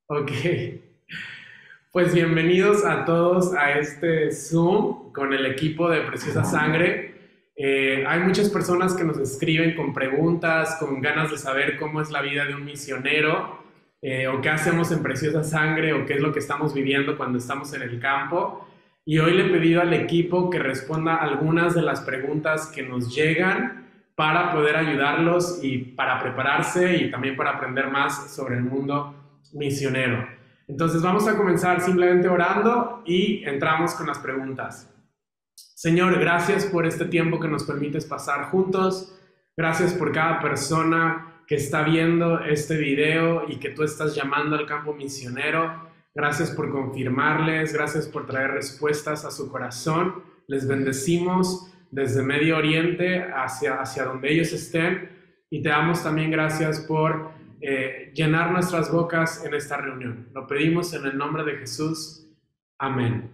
Ok, pues bienvenidos a todos a este Zoom con el equipo de Preciosa Sangre. Hay muchas personas que nos escriben con preguntas, con ganas de saber cómo es la vida de un misionero, o qué hacemos en Preciosa Sangre, o qué es lo que estamos viviendo cuando estamos en el campo. Y hoy le he pedido al equipo que responda algunas de las preguntas que nos llegan para poder ayudarlos y para prepararse y también para aprender más sobre el mundo misionero. Entonces vamos a comenzar simplemente orando y entramos con las preguntas. Señor, gracias por este tiempo que nos permites pasar juntos. Gracias por cada persona que está viendo este video y que tú estás llamando al campo misionero. Gracias por confirmarles, gracias por traer respuestas a su corazón. Les bendecimos desde Medio Oriente hacia donde ellos estén y te damos también gracias por llenar nuestras bocas en esta reunión. Lo pedimos en el nombre de Jesús. Amén.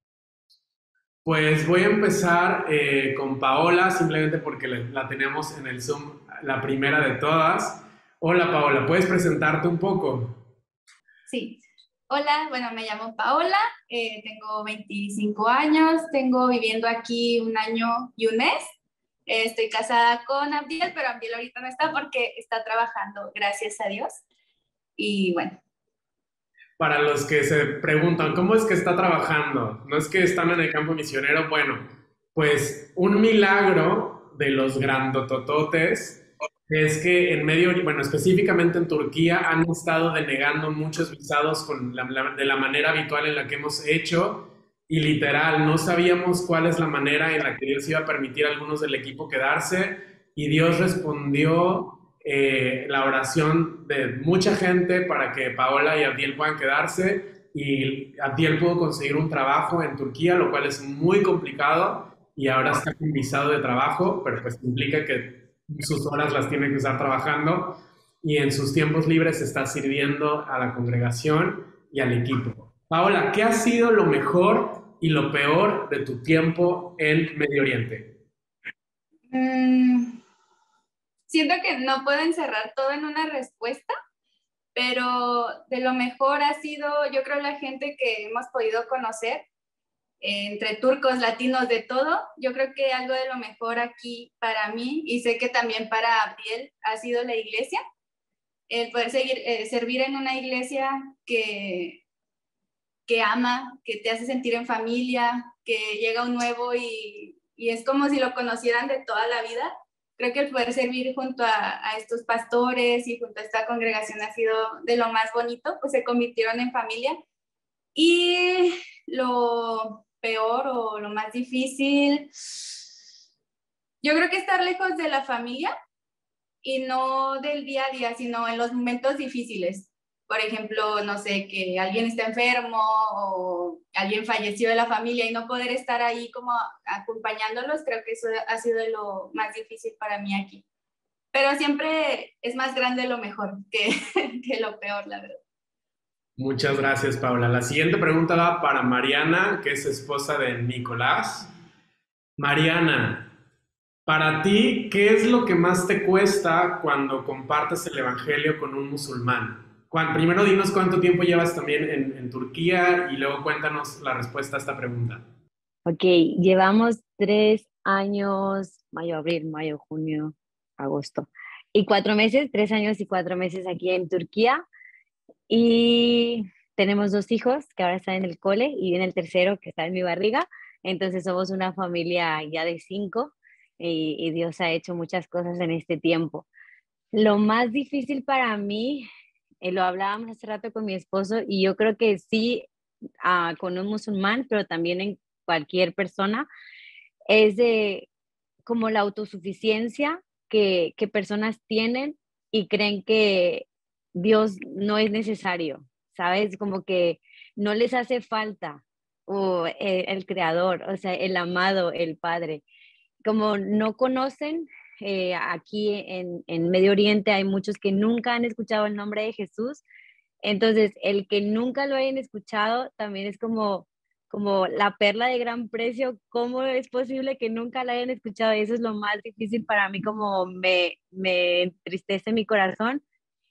Pues voy a empezar con Paola, simplemente porque la tenemos en el Zoom, la primera de todas. Hola Paola, ¿puedes presentarte un poco? Sí. Hola, bueno, me llamo Paola, tengo 25 años, tengo viviendo aquí un año y un mes. Estoy casada con Abdiel, pero Abdiel ahorita no está porque está trabajando, gracias a Dios. Y bueno, Para los que se preguntan, ¿cómo es que está trabajando? No es que están en el campo misionero, bueno, pues un milagro de los grandotototes es que en Medio Oriente, bueno, específicamente en Turquía, han estado denegando muchos visados de la manera habitual en la que hemos hecho y literal, no sabíamos cuál es la manera en la que Dios iba a permitir a algunos del equipo quedarse y Dios respondió la oración de mucha gente para que Paola y Abdiel puedan quedarse y Abdiel pudo conseguir un trabajo en Turquía, lo cual es muy complicado y ahora está con visado de trabajo, pero pues implica que sus horas las tiene que usar trabajando y en sus tiempos libres está sirviendo a la congregación y al equipo. Paola, ¿qué ha sido lo mejor y lo peor de tu tiempo en Medio Oriente? mm, siento que no puedo encerrar todo en una respuesta, pero de lo mejor ha sido, yo creo, la gente que hemos podido conocer, entre turcos, latinos, de todo. Yo creo que algo de lo mejor aquí para mí, y sé que también para Abdiel, ha sido la iglesia. El poder servir en una iglesia que ama, que te hace sentir en familia, que llega un nuevo y es como si lo conocieran de toda la vida. Creo que el poder servir junto a estos pastores y junto a esta congregación ha sido de lo más bonito, pues se convirtieron en familia. Y lo peor o lo más difícil, yo creo que estar lejos de la familia y no del día a día, sino en los momentos difíciles. Por ejemplo, no sé, que alguien está enfermo o alguien falleció de la familia y no poder estar ahí como acompañándolos, creo que eso ha sido lo más difícil para mí aquí. Pero siempre es más grande lo mejor que, que lo peor, la verdad. Muchas gracias, Paula. La siguiente pregunta va para Mariana, que es esposa de Nicolás. Mariana, para ti, ¿qué es lo que más te cuesta cuando compartes el Evangelio con un musulmán? Primero dinos cuánto tiempo llevas también en Turquía y luego cuéntanos la respuesta a esta pregunta. Ok, llevamos 3 años, mayo, abril, mayo, junio, agosto, y 4 meses, 3 años y 4 meses aquí en Turquía. Y tenemos 2 hijos que ahora están en el cole y viene el tercero que está en mi barriga. Entonces somos una familia ya de 5 y Dios ha hecho muchas cosas en este tiempo. Lo más difícil para mí, lo hablábamos hace rato con mi esposo y yo creo que sí, con un musulmán, pero también en cualquier persona, es de como la autosuficiencia que personas tienen y creen que Dios no es necesario, ¿sabes? Como que no les hace falta o el creador, o sea, el amado, el Padre. Como no conocen, aquí en Medio Oriente hay muchos que nunca han escuchado el nombre de Jesús. Entonces, el que nunca lo hayan escuchado también es como la perla de gran precio. ¿Cómo es posible que nunca la hayan escuchado? Eso es lo más difícil para mí, como me entristece mi corazón.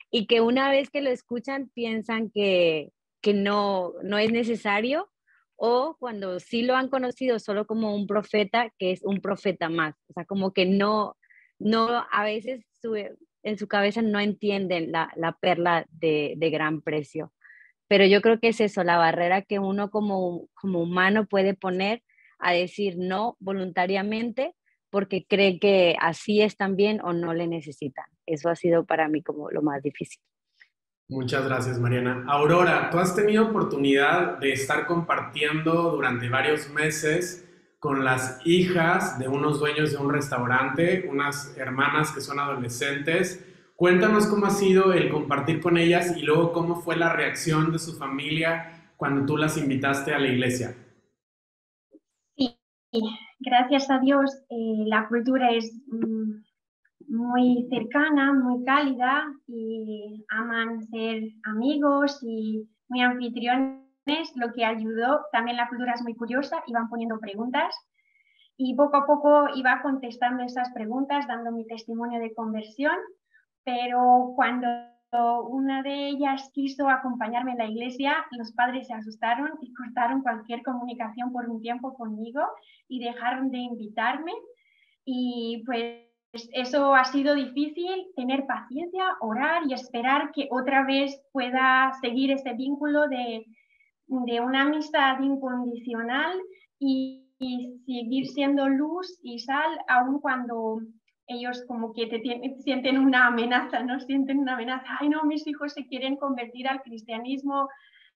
y que una vez que lo escuchan piensan que no es necesario, o cuando sí lo han conocido solo como un profeta, que es un profeta más. O sea, como que a veces en su cabeza no entienden la perla de gran precio. Pero yo creo que es eso, la barrera que uno como humano puede poner a decir no voluntariamente porque cree que así están bien o no le necesitan. Eso ha sido para mí como lo más difícil. Muchas gracias, Mariana. Aurora, tú has tenido oportunidad de estar compartiendo durante varios meses con las hijas de unos dueños de un restaurante, unas hermanas que son adolescentes. Cuéntanos cómo ha sido el compartir con ellas y luego cómo fue la reacción de su familia cuando tú las invitaste a la iglesia. Sí, gracias a Dios, la cultura es muy cercana, muy cálida y aman ser amigos y muy anfitriones, lo que ayudó. También la cultura es muy curiosa y van poniendo preguntas y poco a poco iba contestando esas preguntas, dando mi testimonio de conversión, pero cuando una de ellas quiso acompañarme en la iglesia, los padres se asustaron y cortaron cualquier comunicación por un tiempo conmigo y dejaron de invitarme. Y pues eso ha sido difícil, tener paciencia, orar y esperar que otra vez pueda seguir ese vínculo de una amistad incondicional y seguir siendo luz y sal, aun cuando ellos como que sienten una amenaza, ¿no? Sienten una amenaza. Ay, no, mis hijos se quieren convertir al cristianismo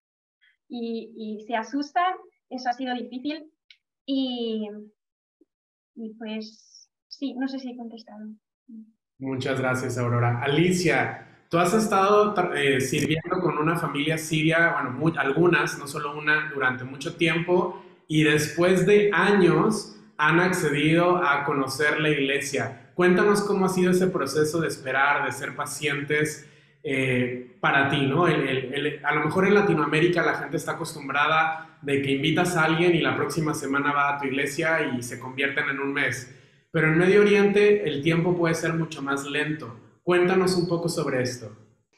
y se asustan. Eso ha sido difícil. Y pues sí, no sé si he contestado. Muchas gracias, Aurora. Alicia, tú has estado sirviendo con una familia siria, bueno, algunas, no solo una, durante mucho tiempo, y después de años han accedido a conocer la iglesia. Cuéntanos cómo ha sido ese proceso de esperar, de ser pacientes para ti, ¿no? A lo mejor en Latinoamérica la gente está acostumbrada de que invitas a alguien y la próxima semana va a tu iglesia y se convierten en un mes. Pero en Medio Oriente el tiempo puede ser mucho más lento. Cuéntanos un poco sobre esto.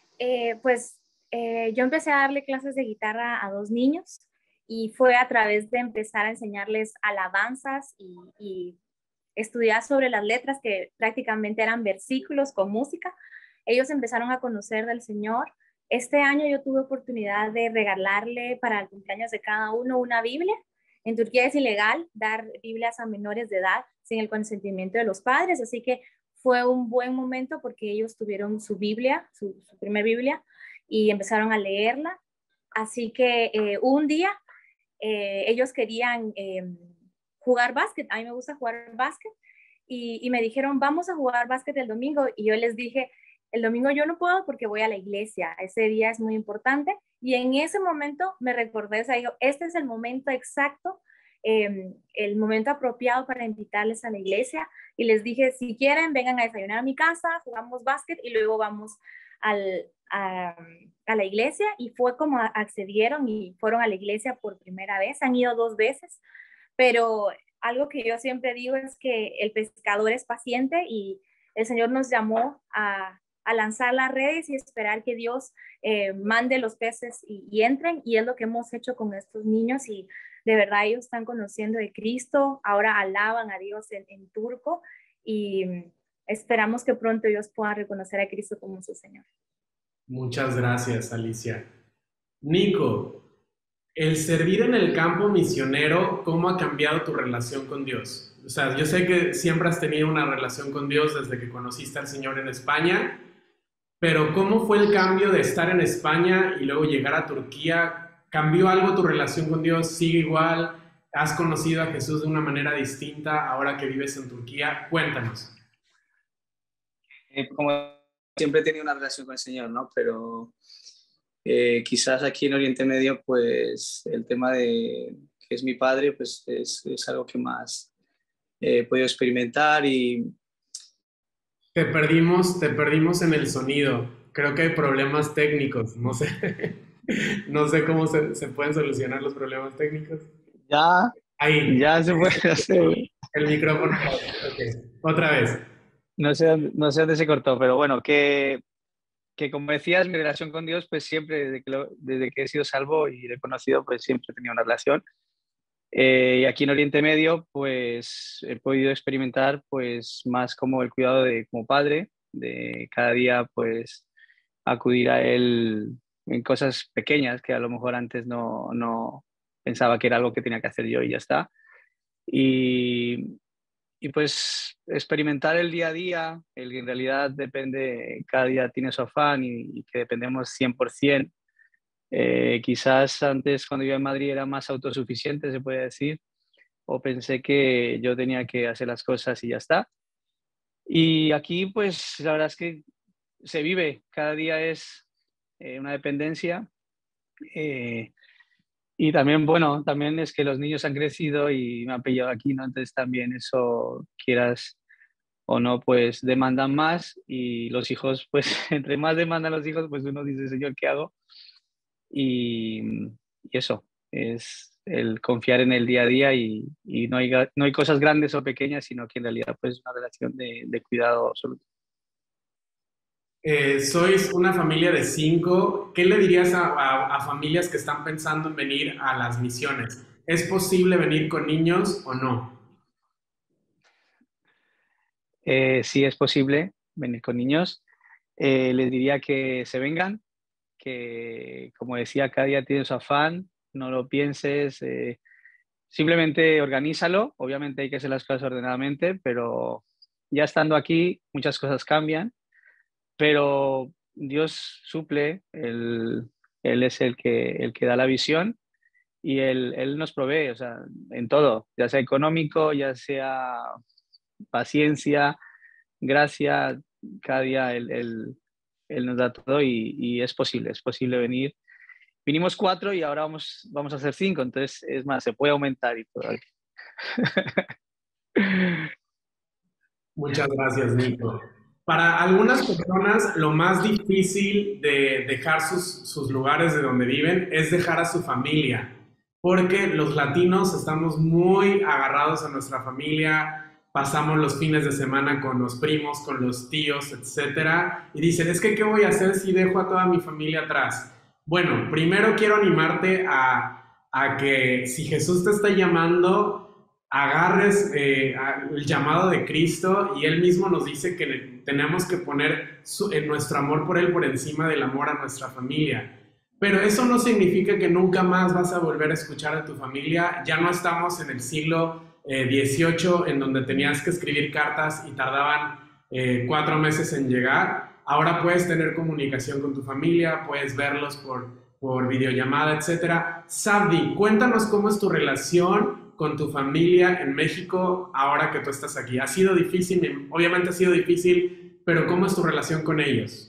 Yo empecé a darle clases de guitarra a 2 niños y fue a través de empezar a enseñarles alabanzas y estudiar sobre las letras, que prácticamente eran versículos con música. Ellos empezaron a conocer del Señor. Este año yo tuve oportunidad de regalarle para el cumpleaños de cada uno una Biblia. En Turquía es ilegal dar Biblias a menores de edad sin el consentimiento de los padres, así que fue un buen momento porque ellos tuvieron su Biblia, su primer Biblia, y empezaron a leerla. Así que un día ellos querían jugar básquet. A mí me gusta jugar básquet y me dijeron, vamos a jugar básquet el domingo. Y yo les dije, el domingo yo no puedo porque voy a la iglesia. Ese día es muy importante. Y en ese momento me recordé, o sea, digo, este es el momento exacto, el momento apropiado para invitarles a la iglesia. Y les dije, si quieren, vengan a desayunar a mi casa, jugamos básquet y luego vamos a la iglesia. Y fue como accedieron y fueron a la iglesia por primera vez. Han ido 2 veces, pero algo que yo siempre digo es que el pescador es paciente y el Señor nos llamó a lanzar las redes y esperar que Dios mande los peces y entren, y es lo que hemos hecho con estos niños, y de verdad ellos están conociendo de Cristo, ahora alaban a Dios en turco, y esperamos que pronto ellos puedan reconocer a Cristo como su Señor. Muchas gracias, Alicia. Nico, el servir en el campo misionero, ¿cómo ha cambiado tu relación con Dios? O sea, yo sé que siempre has tenido una relación con Dios desde que conociste al Señor en España, pero ¿cómo fue el cambio de estar en España y luego llegar a Turquía? ¿Cambió algo tu relación con Dios? ¿Sigue igual? ¿Has conocido a Jesús de una manera distinta ahora que vives en Turquía? Cuéntanos. Como siempre he tenido una relación con el Señor, ¿no? Pero quizás aquí en Oriente Medio, pues el tema de que es mi padre, pues es algo que más he podido experimentar. Y Te perdimos en el sonido. Creo que hay problemas técnicos. No sé, no sé cómo se pueden solucionar los problemas técnicos. Ya, Ahí. ya se puede hacer. El micrófono. Okay. Otra vez. No sé dónde se cortó, pero bueno, que que como decías, mi relación con Dios, pues siempre, desde que he sido salvo y le he conocido, pues siempre he tenido una relación. Y aquí en Oriente Medio, pues he podido experimentar pues más como el cuidado de como padre, de cada día pues acudir a él en cosas pequeñas que a lo mejor antes no pensaba que era algo que tenía que hacer yo y ya está. Y, y pues experimentar el día a día, el que en realidad depende, cada día tiene su afán y que dependemos 100%. Quizás antes cuando yo en Madrid era más autosuficiente, se puede decir, o pensé que yo tenía que hacer las cosas y ya está. Y aquí pues la verdad es que se vive, cada día es una dependencia. eh, y también, bueno, también es que los niños han crecido y me han pillado aquí, ¿no? Entonces también eso, quieras o no, pues demandan más y los hijos, pues entre más demandan los hijos, pues uno dice, Señor, ¿qué hago? Y eso, es el confiar en el día a día y no hay cosas grandes o pequeñas, sino que en realidad pues es una relación de cuidado absoluto. Sois una familia de 5. ¿Qué le dirías a familias que están pensando en venir a las misiones? ¿Es posible venir con niños o no? Sí es posible venir con niños. Les diría que se vengan, que como decía, cada día tiene su afán, no lo pienses, simplemente organízalo. Obviamente hay que hacer las cosas ordenadamente, pero ya estando aquí muchas cosas cambian, pero Dios suple, él es el que da la visión y él nos provee, o sea, en todo, ya sea económico, ya sea paciencia, gracia, cada día él nos da todo y es posible venir. Vinimos 4 y ahora vamos a hacer 5, entonces es más, se puede aumentar y todo. Muchas gracias, Nico. Para algunas personas, lo más difícil de dejar sus lugares de donde viven es dejar a su familia, porque los latinos estamos muy agarrados a nuestra familia, pasamos los fines de semana con los primos, con los tíos, etcétera, y dicen, es que ¿qué voy a hacer si dejo a toda mi familia atrás? Bueno, primero quiero animarte a que si Jesús te está llamando, agarres el llamado de Cristo y Él mismo nos dice que tenemos que poner nuestro amor por Él por encima del amor a nuestra familia. Pero eso no significa que nunca más vas a volver a escuchar a tu familia. Ya no estamos en el siglo XVIII en donde tenías que escribir cartas y tardaban 4 meses en llegar. Ahora puedes tener comunicación con tu familia, puedes verlos por videollamada, etcétera. Sabdi, cuéntanos cómo es tu relación con tu familia en México ahora que tú estás aquí. ¿Ha sido difícil? Obviamente ha sido difícil, pero ¿cómo es tu relación con ellos?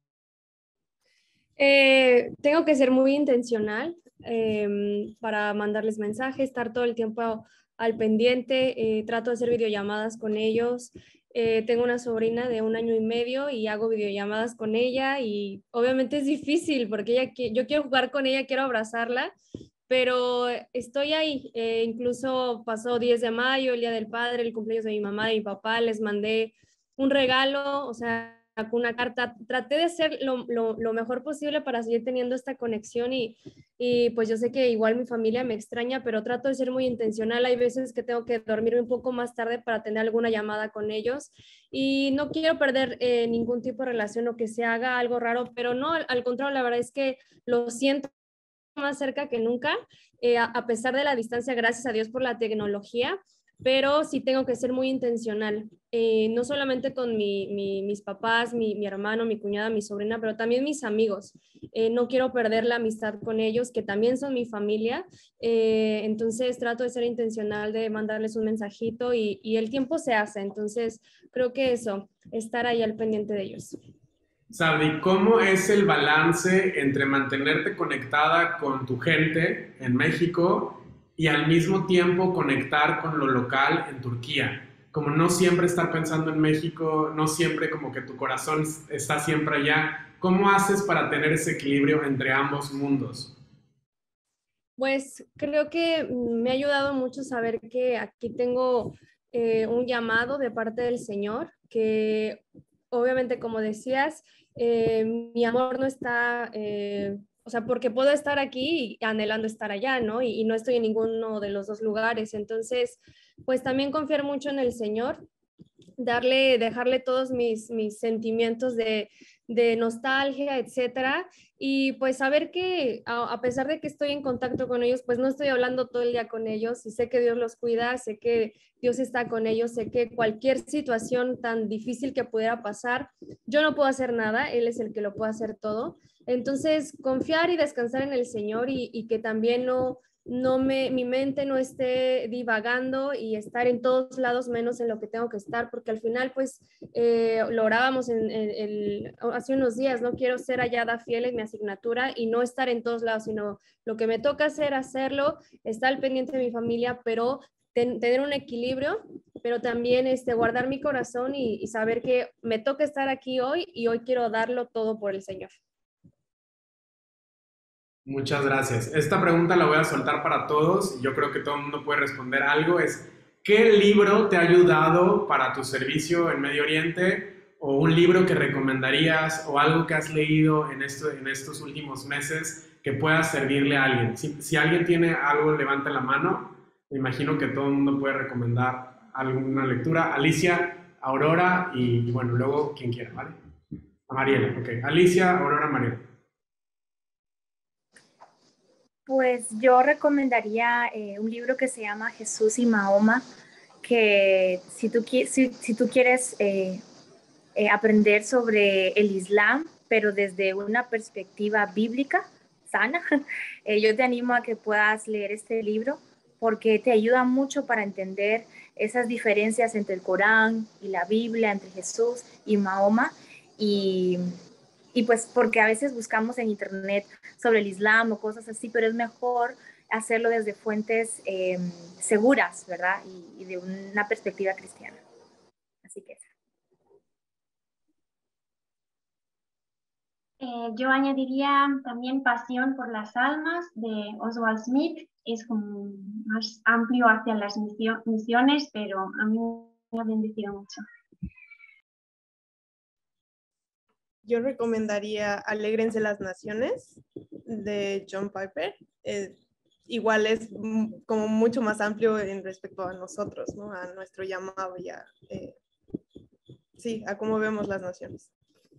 Tengo que ser muy intencional para mandarles mensajes, estar todo el tiempo al pendiente, trato de hacer videollamadas con ellos. Tengo una sobrina de 1 año y medio y hago videollamadas con ella y obviamente es difícil porque yo quiero jugar con ella, quiero abrazarla, pero estoy ahí. Incluso pasó 10 de mayo, el Día del Padre, el cumpleaños de mi mamá y mi papá, les mandé un regalo, o sea, una carta, traté de hacer lo mejor posible para seguir teniendo esta conexión y pues yo sé que igual mi familia me extraña, pero trato de ser muy intencional. Hay veces que tengo que dormirme un poco más tarde para tener alguna llamada con ellos y no quiero perder ningún tipo de relación o que se haga algo raro, pero no, al contrario, la verdad es que lo siento más cerca que nunca, a pesar de la distancia, gracias a Dios por la tecnología, pero sí tengo que ser muy intencional, no solamente con mis papás, mi hermano, mi cuñada, mi sobrina, pero también mis amigos. No quiero perder la amistad con ellos, que también son mi familia, entonces trato de ser intencional, de mandarles un mensajito y el tiempo se hace, entonces creo que eso, estar ahí al pendiente de ellos. Sabri, ¿cómo es el balance entre mantenerte conectada con tu gente en México y al mismo tiempo conectar con lo local en Turquía? Como no siempre estar pensando en México, no siempre como que tu corazón está siempre allá. ¿Cómo haces para tener ese equilibrio entre ambos mundos? Pues creo que me ha ayudado mucho saber que aquí tengo un llamado de parte del Señor, que obviamente, como decías, mi amor no está, o sea, porque puedo estar aquí anhelando estar allá, ¿no? Y no estoy en ninguno de los dos lugares. Entonces, pues también confiar mucho en el Señor, dejarle todos mis sentimientos de nostalgia, etcétera, y pues saber que a pesar de que estoy en contacto con ellos, pues no estoy hablando todo el día con ellos, y sé que Dios los cuida, sé que Dios está con ellos, sé que cualquier situación tan difícil que pudiera pasar, yo no puedo hacer nada, Él es el que lo puede hacer todo. Entonces, confiar y descansar en el Señor, y que también mi mente no esté divagando y estar en todos lados menos en lo que tengo que estar, porque al final pues lo orábamos hace unos días, no quiero ser hallada fiel en mi asignatura y no estar en todos lados, sino lo que me toca hacer, hacerlo, estar al pendiente de mi familia, pero tener un equilibrio, pero también guardar mi corazón y saber que me toca estar aquí hoy y hoy quiero darlo todo por el Señor. Muchas gracias. Esta pregunta la voy a soltar para todos y yo creo que todo el mundo puede responder algo. ¿Qué libro te ha ayudado para tu servicio en Medio Oriente? ¿O un libro que recomendarías o algo que has leído en estos últimos meses que pueda servirle a alguien? Si alguien tiene algo, levanta la mano. Me imagino que todo el mundo puede recomendar alguna lectura. Alicia, Aurora y bueno, luego quien quiera, ¿vale? A Mariela, ok. Alicia, Aurora, Mariela. Pues yo recomendaría un libro que se llama Jesús y Mahoma, que si tú quieres aprender sobre el Islam, pero desde una perspectiva bíblica sana, yo te animo a que puedas leer este libro porque te ayuda mucho para entender esas diferencias entre el Corán y la Biblia, entre Jesús y Mahoma, y pues porque a veces buscamos en internet sobre el Islam o cosas así, pero es mejor hacerlo desde fuentes seguras, ¿verdad? Y de una perspectiva cristiana. Así que yo añadiría también Pasión por las Almas de Oswald Smith. Es como más amplio hacia las misiones, pero a mí me ha bendecido mucho. Yo recomendaría Alégrense las Naciones de John Piper. Igual es como mucho más amplio en respecto a nosotros, ¿no? A nuestro llamado y a cómo vemos las naciones.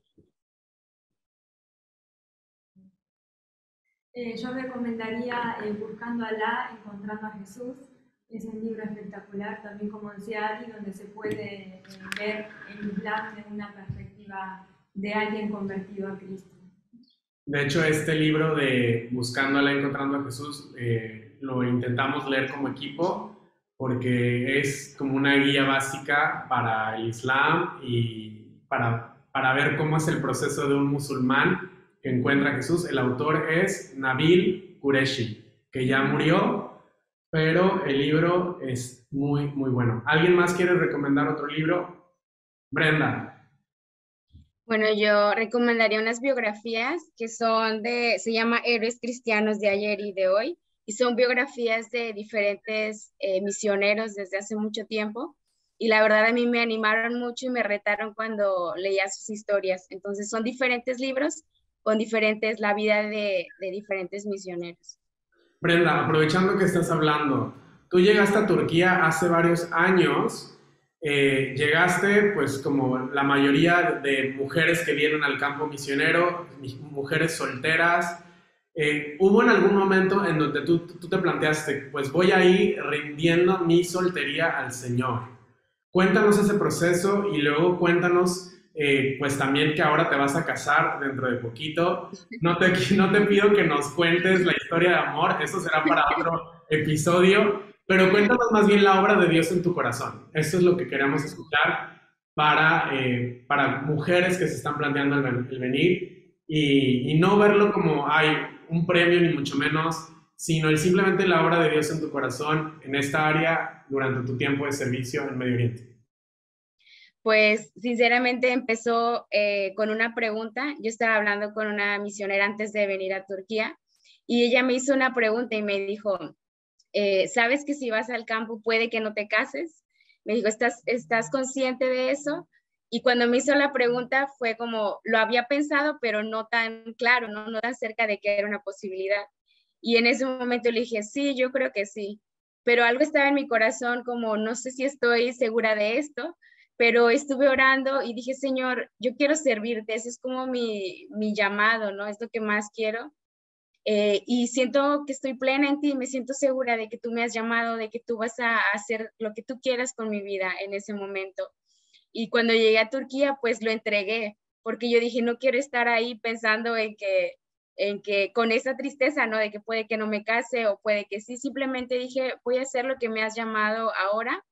Yo recomendaría Buscando a Alá, Encontrando a Jesús. Es un libro espectacular, también como decía Ari, donde se puede ver el Islam desde una perspectiva de alguien convertido a Cristo. De hecho, este libro de Buscando a Alá, Encontrando a Jesús, lo intentamos leer como equipo porque es como una guía básica para el Islam y para ver cómo es el proceso de un musulmán que encuentra a Jesús. El autor es Nabil Qureshi, que ya murió, pero el libro es muy, muy bueno. ¿Alguien más quiere recomendar otro libro? Brenda. Bueno, yo recomendaría unas biografías que se llama Héroes Cristianos de Ayer y de Hoy, y son biografías de diferentes misioneros desde hace mucho tiempo, y la verdad a mí me animaron mucho y me retaron cuando leía sus historias. Entonces son diferentes libros con la vida de diferentes misioneros. Brenda, aprovechando que estás hablando, tú llegaste a Turquía hace varios años. Llegaste pues como la mayoría de mujeres que vienen al campo misionero, mujeres solteras. ¿Hubo en algún momento en donde tú te planteaste, pues voy a ir rindiendo mi soltería al Señor? Cuéntanos ese proceso y luego cuéntanos pues también que ahora te vas a casar dentro de poquito. No te pido que nos cuentes la historia de amor, eso será para otro episodio. Pero cuéntanos más bien la obra de Dios en tu corazón. Eso es lo que queremos escuchar para mujeres que se están planteando el venir y no verlo como hay un premio ni mucho menos, sino simplemente la obra de Dios en tu corazón en esta área durante tu tiempo de servicio en Medio Oriente. Pues sinceramente empezó con una pregunta. Yo estaba hablando con una misionera antes de venir a Turquía y ella me hizo una pregunta y me dijo, ¿sabes que si vas al campo puede que no te cases? Me dijo, ¿estás consciente de eso? Y cuando me hizo la pregunta fue como, lo había pensado, pero no tan claro, no tan cerca de que era una posibilidad. Y en ese momento le dije, sí, yo creo que sí. Pero algo estaba en mi corazón como, no sé si estoy segura de esto, pero estuve orando y dije, Señor, yo quiero servirte, ese es como mi llamado, ¿no? Es lo que más quiero. Y siento que estoy plena en ti, me siento segura de que tú me has llamado, de que tú vas a hacer lo que tú quieras con mi vida en ese momento. Y cuando llegué a Turquía, pues lo entregué, porque yo dije, no quiero estar ahí pensando en que con esa tristeza, ¿no? De que puede que no me case o puede que sí, simplemente dije, voy a hacer lo que me has llamado ahora.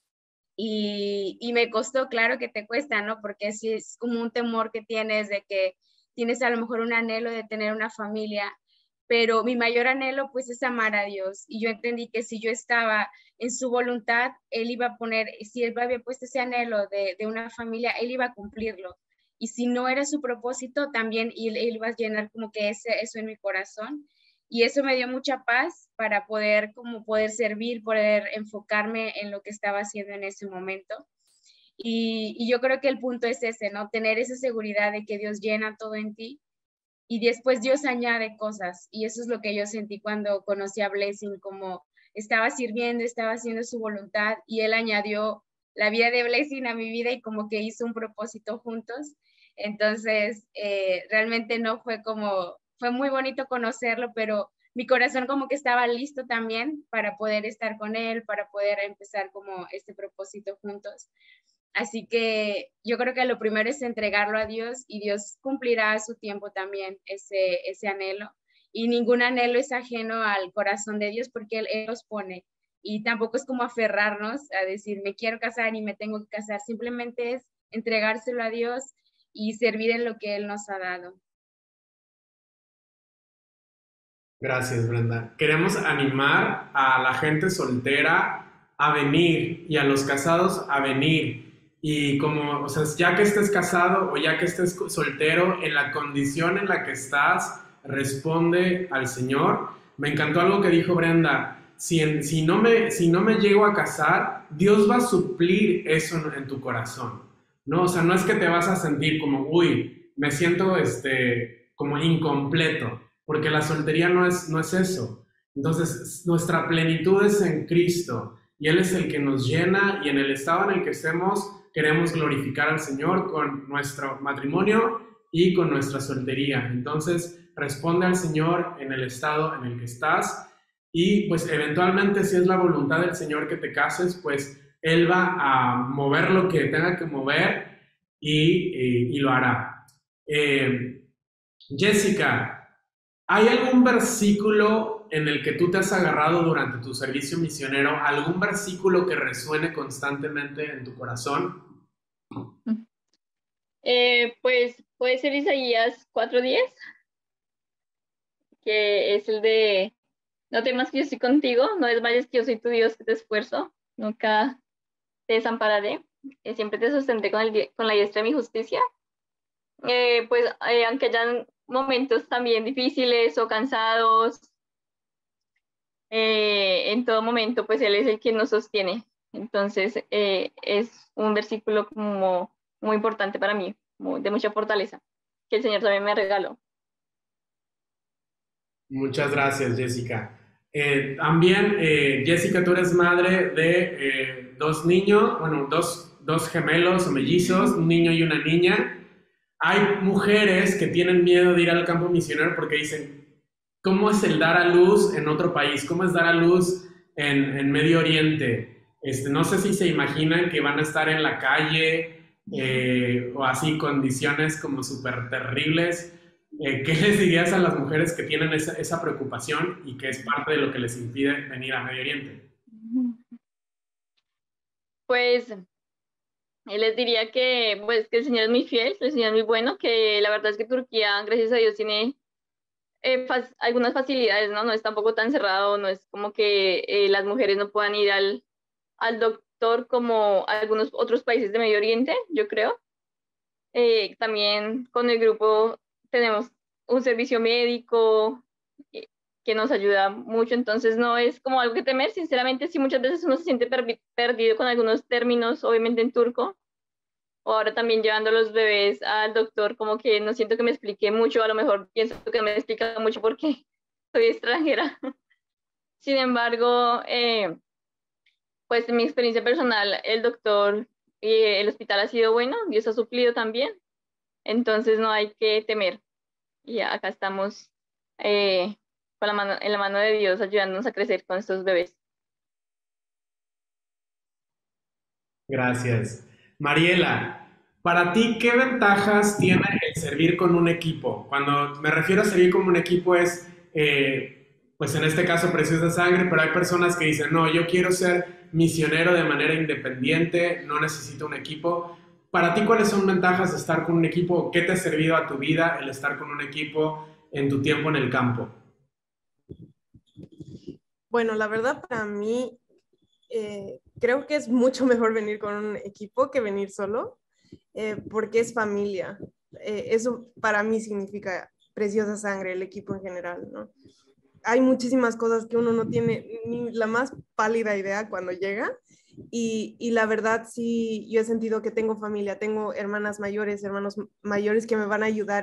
Y me costó, claro que te cuesta, ¿no? Porque sí es como un temor que tienes de que tienes a lo mejor un anhelo de tener una familia, pero mi mayor anhelo pues es amar a Dios. Y yo entendí que si yo estaba en su voluntad, Él iba a poner, si Él había puesto ese anhelo de una familia, Él iba a cumplirlo. Y si no era su propósito, también Él iba a llenar como que eso en mi corazón. Y eso me dio mucha paz para poder servir, poder enfocarme en lo que estaba haciendo en ese momento. Y yo creo que el punto es ese, ¿no? Tener esa seguridad de que Dios llena todo en ti y después Dios añade cosas. Y eso es lo que yo sentí cuando conocí a Blessing, como estaba sirviendo, estaba haciendo su voluntad y Él añadió la vida de Blessing a mi vida y como que hizo un propósito juntos. Entonces, realmente no fue fue muy bonito conocerlo, pero mi corazón como que estaba listo también para poder estar con Él, para poder empezar como este propósito juntos. Así que yo creo que lo primero es entregarlo a Dios y Dios cumplirá a su tiempo también ese anhelo. Y ningún anhelo es ajeno al corazón de Dios porque Él los pone. Y tampoco es como aferrarnos a decir, me quiero casar y me tengo que casar. Simplemente es entregárselo a Dios y servir en lo que Él nos ha dado. Gracias, Brenda. Queremos animar a la gente soltera a venir y a los casados a venir. Y como, o sea, ya que estés casado o ya que estés soltero, en la condición en la que estás, responde al Señor. Me encantó algo que dijo Brenda. Si no me llego a casar, Dios va a suplir eso en tu corazón, ¿no? O sea, no es que te vas a sentir como, uy, me siento como incompleto, porque la soltería no es eso. Entonces, nuestra plenitud es en Cristo y Él es el que nos llena y en el estado en el que estemos queremos glorificar al Señor con nuestro matrimonio y con nuestra soltería. Entonces, responde al Señor en el estado en el que estás y pues eventualmente si es la voluntad del Señor que te cases, pues Él va a mover lo que tenga que mover y lo hará. Jessica, ¿hay algún versículo en el que tú te has agarrado durante tu servicio misionero? ¿Algún versículo que resuene constantemente en tu corazón? Pues puede ser Isaías 4:10, que es el de, no temas que yo estoy contigo, no desmayes que yo soy tu Dios que te esfuerzo, nunca te desampararé, siempre te sostendré con la diestra de mi justicia. Aunque hayan momentos también difíciles o cansados, en todo momento, pues Él es el que nos sostiene. Entonces, es un versículo como muy importante para mí, de mucha fortaleza, que el Señor también me regaló. Muchas gracias, Jessica. También, Jessica, tú eres madre de dos niños, bueno, dos gemelos o mellizos, un niño y una niña. Hay mujeres que tienen miedo de ir al campo misionero porque dicen, ¿cómo es el dar a luz en otro país? ¿Cómo es dar a luz en Medio Oriente? No sé si se imaginan que van a estar en la calle o así, condiciones como súper terribles. ¿Qué les dirías a las mujeres que tienen esa preocupación y que es parte de lo que les impide venir a Medio Oriente? Pues les diría que el Señor es muy fiel, el Señor es muy bueno, que la verdad es que Turquía, gracias a Dios, tiene algunas facilidades, ¿no? No es tampoco tan cerrado, no es como que las mujeres no puedan ir al doctor como algunos otros países de Medio Oriente, yo creo. También con el grupo tenemos un servicio médico que nos ayuda mucho, entonces no es como algo que temer. Sinceramente, sí, muchas veces uno se siente perdido con algunos términos, obviamente en turco, o ahora también llevando los bebés al doctor, como que no siento que me explique mucho, a lo mejor pienso que me explica mucho porque soy extranjera. Sin embargo, pues en mi experiencia personal, el doctor y el hospital ha sido bueno, Dios ha suplido también, entonces no hay que temer. Y acá estamos con la mano, en la mano de Dios ayudándonos a crecer con estos bebés. Gracias. Mariela, para ti, ¿qué ventajas tiene el servir con un equipo? Cuando me refiero a servir con un equipo es, pues en este caso, Preciosa Sangre, pero hay personas que dicen, no, yo quiero ser misionero de manera independiente, no necesito un equipo. Para ti, ¿cuáles son ventajas de estar con un equipo? ¿Qué te ha servido a tu vida el estar con un equipo en tu tiempo en el campo? Bueno, la verdad para mí creo que es mucho mejor venir con un equipo que venir solo, porque es familia. Eso para mí significa Preciosa Sangre, el equipo en general, ¿no? Hay muchísimas cosas que uno no tiene ni la más pálida idea cuando llega. Y la verdad, sí, yo he sentido que tengo familia, tengo hermanas mayores, hermanos mayores que me van a ayudar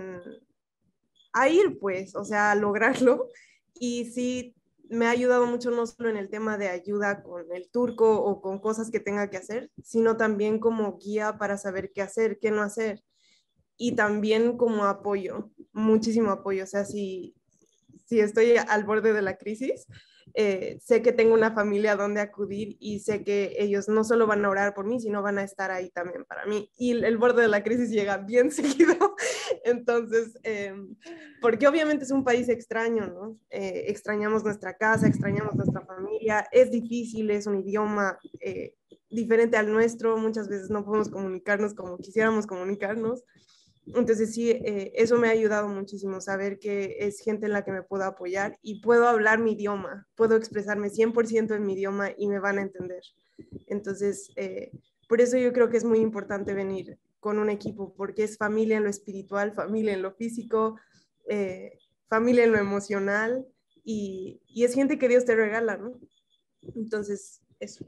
a ir, pues, o sea, a lograrlo. Y sí, me ha ayudado mucho no solo en el tema de ayuda con el turco o con cosas que tenga que hacer, sino también como guía para saber qué hacer, qué no hacer. Y también como apoyo, muchísimo apoyo. O sea, si estoy al borde de la crisis, sé que tengo una familia donde acudir y sé que ellos no solo van a orar por mí, sino van a estar ahí también para mí. Y el borde de la crisis llega bien seguido. Entonces, porque obviamente es un país extraño, ¿no? Extrañamos nuestra casa, extrañamos nuestra familia, es difícil, es un idioma diferente al nuestro, muchas veces no podemos comunicarnos como quisiéramos comunicarnos. Entonces sí, eso me ha ayudado muchísimo, saber que es gente en la que me puedo apoyar y puedo hablar mi idioma, puedo expresarme 100% en mi idioma y me van a entender. Entonces, por eso yo creo que es muy importante venir con un equipo, porque es familia en lo espiritual, familia en lo físico, familia en lo emocional y es gente que Dios te regala, ¿no? Entonces, eso.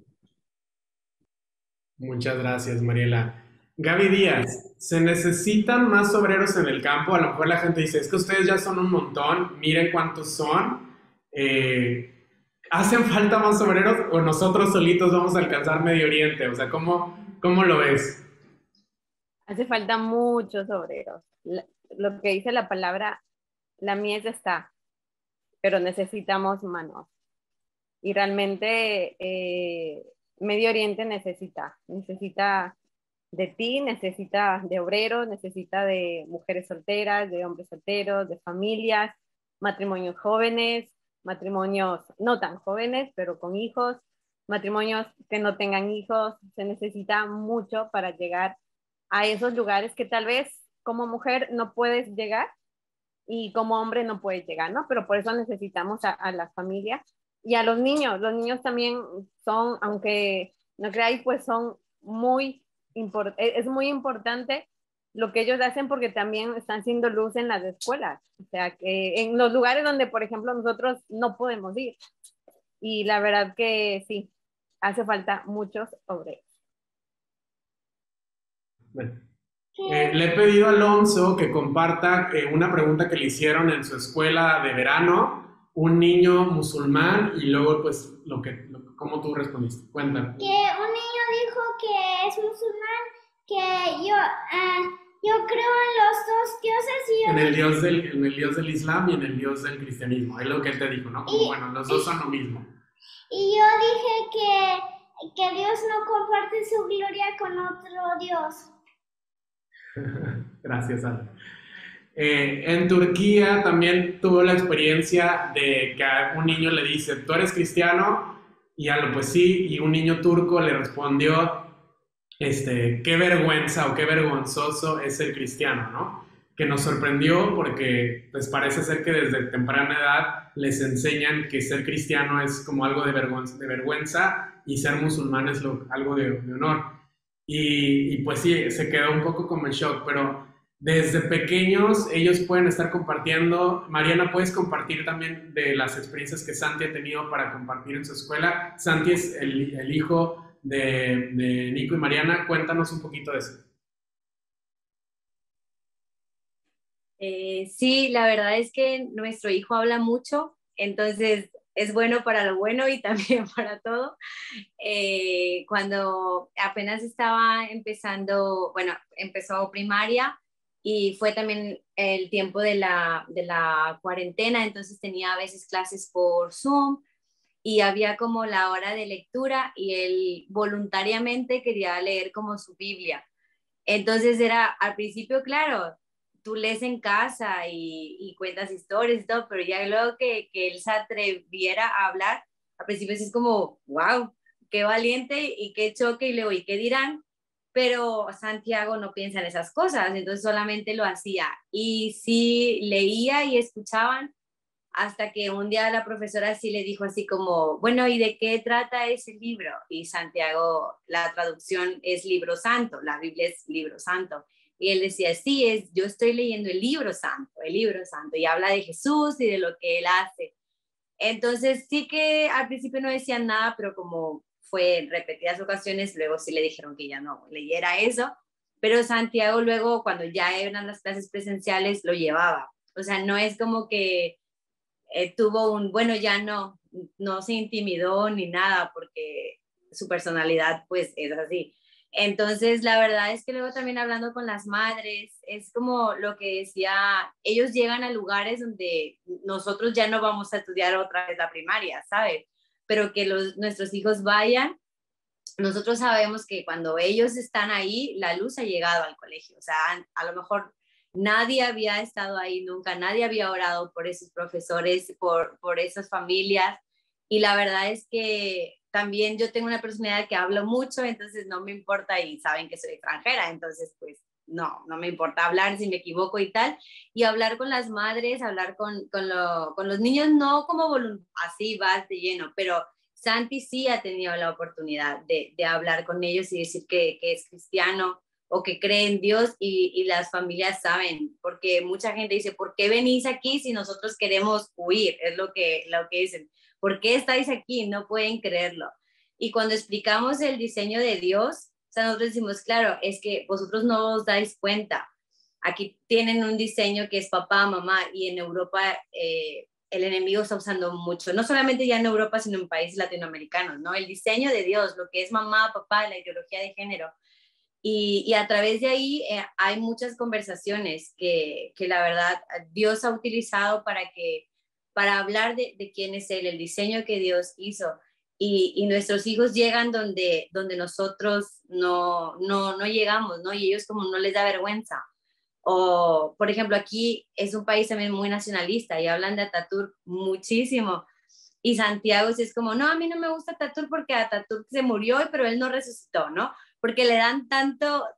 Muchas gracias, Mariela. Gaby Díaz, ¿se necesitan más obreros en el campo? A lo mejor la gente dice, es que ustedes ya son un montón, miren cuántos son. ¿Hacen falta más obreros o nosotros solitos vamos a alcanzar Medio Oriente? O sea, ¿cómo lo ves? Hace falta muchos obreros. Lo que dice la palabra, la mies está, pero necesitamos manos. Y realmente Medio Oriente necesita de ti, necesita de obreros, necesita de mujeres solteras, de hombres solteros, de familias, matrimonios jóvenes, matrimonios no tan jóvenes, pero con hijos, matrimonios que no tengan hijos. Se necesita mucho para llegar a esos lugares que tal vez como mujer no puedes llegar y como hombre no puedes llegar, ¿no? Pero por eso necesitamos a las familias y a los niños. Los niños también son, aunque no creáis, pues son es muy importante lo que ellos hacen porque también están siendo luz en las escuelas, o sea, que en los lugares donde, por ejemplo, nosotros no podemos ir. Y la verdad que sí, hace falta muchos obreros. Bueno, le he pedido a Alonso que comparta una pregunta que le hicieron en su escuela de verano, un niño musulmán, y luego pues cómo tú respondiste. Cuéntame. Que un niño dijo que es musulmán, que yo creo en los dos dioses y en el Dios del Islam y en el Dios del cristianismo. Es lo que él te dijo, ¿no? Como, bueno, los dos son lo mismo. Y yo dije que Dios no comparte su gloria con otro Dios. Gracias, Ale. En Turquía también tuvo la experiencia de que a un niño le dice, ¿tú eres cristiano? Y Ale, pues sí, y un niño turco le respondió, qué vergüenza o qué vergonzoso es ser cristiano, ¿no? Que nos sorprendió porque pues parece ser que desde temprana edad les enseñan que ser cristiano es como algo de vergüenza y ser musulmán es algo de honor. Y pues sí, se quedó un poco como en shock, pero desde pequeños ellos pueden estar compartiendo. Mariana, ¿puedes compartir también de las experiencias que Santi ha tenido para compartir en su escuela? Santi es el hijo de Nico y Mariana. Cuéntanos un poquito de eso. Sí, la verdad es que nuestro hijo habla mucho, entonces es bueno para lo bueno y también para todo. Cuando apenas estaba empezando, bueno, empezó primaria y fue también el tiempo de la cuarentena, entonces tenía a veces clases por Zoom y había como la hora de lectura y él voluntariamente quería leer como su Biblia. Entonces era al principio, claro, tú lees en casa y cuentas historias y todo, pero ya luego que él se atreviera a hablar, al principio sí es como, wow, qué valiente y qué choque y luego, ¿y qué dirán? Pero Santiago no piensa en esas cosas, entonces solamente lo hacía. Y sí leía y escuchaban hasta que un día la profesora sí le dijo así como, bueno, ¿y de qué trata ese libro? Y Santiago, la traducción es libro santo, la Biblia es libro santo. Y él decía, sí, yo estoy leyendo el libro santo, y habla de Jesús y de lo que él hace. Entonces sí que al principio no decían nada, pero como fue en repetidas ocasiones, luego sí le dijeron que ya no leyera eso, pero Santiago luego cuando ya eran las clases presenciales lo llevaba. O sea, no es como que tuvo bueno, ya no se intimidó ni nada porque su personalidad pues es así. Entonces, la verdad es que luego también hablando con las madres, es como lo que decía, ellos llegan a lugares donde nosotros ya no vamos a estudiar otra vez la primaria, ¿sabes? Pero que nuestros hijos vayan, nosotros sabemos que cuando ellos están ahí, la luz ha llegado al colegio. O sea, a lo mejor nadie había estado ahí nunca, nadie había orado por esos profesores, por esas familias. Y la verdad es que también yo tengo una personalidad que hablo mucho, entonces no me importa y saben que soy extranjera, entonces pues no me importa hablar si me equivoco y tal. Y hablar con las madres, hablar con los niños, no como así vas de lleno, pero Santi sí ha tenido la oportunidad de hablar con ellos y decir que es cristiano o que cree en Dios y las familias saben, porque mucha gente dice, ¿por qué venís aquí si nosotros queremos huir? Es lo que dicen. ¿Por qué estáis aquí? No pueden creerlo. Y cuando explicamos el diseño de Dios, o sea, nosotros decimos, claro, es que vosotros no os dais cuenta. Aquí tienen un diseño que es papá, mamá, y en Europa el enemigo está usando mucho, no solamente ya en Europa, sino en países latinoamericanos, ¿no? El diseño de Dios, lo que es mamá, papá, la ideología de género. Y a través de ahí hay muchas conversaciones que la verdad Dios ha utilizado para hablar de quién es Él, el diseño que Dios hizo. Y nuestros hijos llegan donde nosotros no llegamos, ¿no? Y ellos como no les da vergüenza. O, por ejemplo, aquí es un país también muy nacionalista y hablan de Ataturk muchísimo. Y Santiago sí es como, no, a mí no me gusta Ataturk porque Ataturk se murió, pero él no resucitó, ¿no? Porque le dan tanto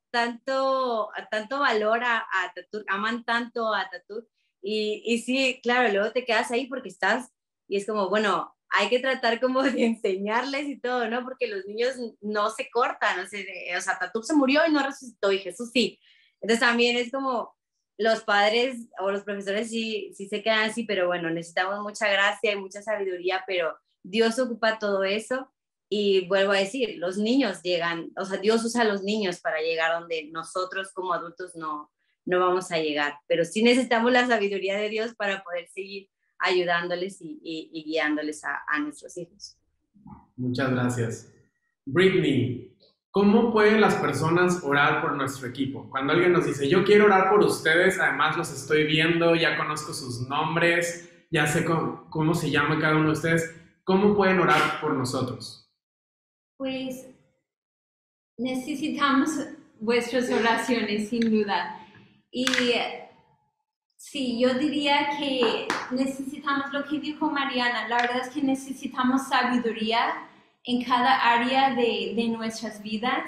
valor a Ataturk, aman tanto a Ataturk. Y sí, claro, luego te quedas ahí porque estás, y es como, bueno, hay que tratar como de enseñarles y todo, ¿no? Porque los niños no se cortan, o sea, Ataturk se murió y no resucitó, y Jesús sí. Entonces también es como los padres o los profesores sí se quedan así, pero bueno, necesitamos mucha gracia y mucha sabiduría, pero Dios ocupa todo eso. Y vuelvo a decir, los niños llegan, o sea, Dios usa a los niños para llegar donde nosotros como adultos no vamos a llegar, pero sí necesitamos la sabiduría de Dios para poder seguir ayudándoles y guiándoles a nuestros hijos. Muchas gracias. Brittany, ¿cómo pueden las personas orar por nuestro equipo? Cuando alguien nos dice, yo quiero orar por ustedes, además los estoy viendo, ya conozco sus nombres, ya sé cómo se llama cada uno de ustedes, ¿cómo pueden orar por nosotros? Pues necesitamos vuestras oraciones, sin duda. Y sí, yo diría que necesitamos lo que dijo Mariana. La verdad es que necesitamos sabiduría en cada área de nuestras vidas.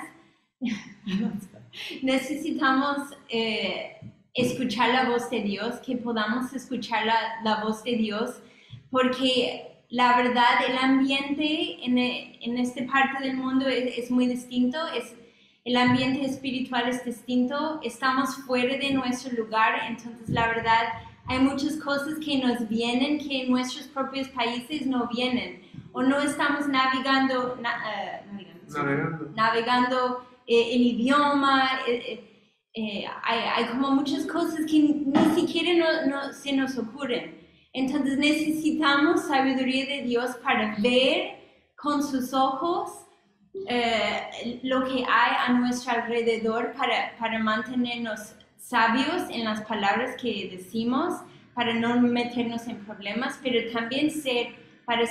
Necesitamos escuchar la voz de Dios, que podamos escuchar la voz de Dios, porque la verdad, el ambiente en esta parte del mundo es muy distinto, el ambiente espiritual es distinto, estamos fuera de nuestro lugar, entonces la verdad hay muchas cosas que nos vienen que en nuestros propios países no vienen, o no estamos navegando navegando el idioma. Hay como muchas cosas que ni siquiera no se nos ocurren. Entonces necesitamos sabiduría de Dios para ver con sus ojos lo que hay a nuestro alrededor, para mantenernos sabios en las palabras que decimos, para no meternos en problemas, pero también para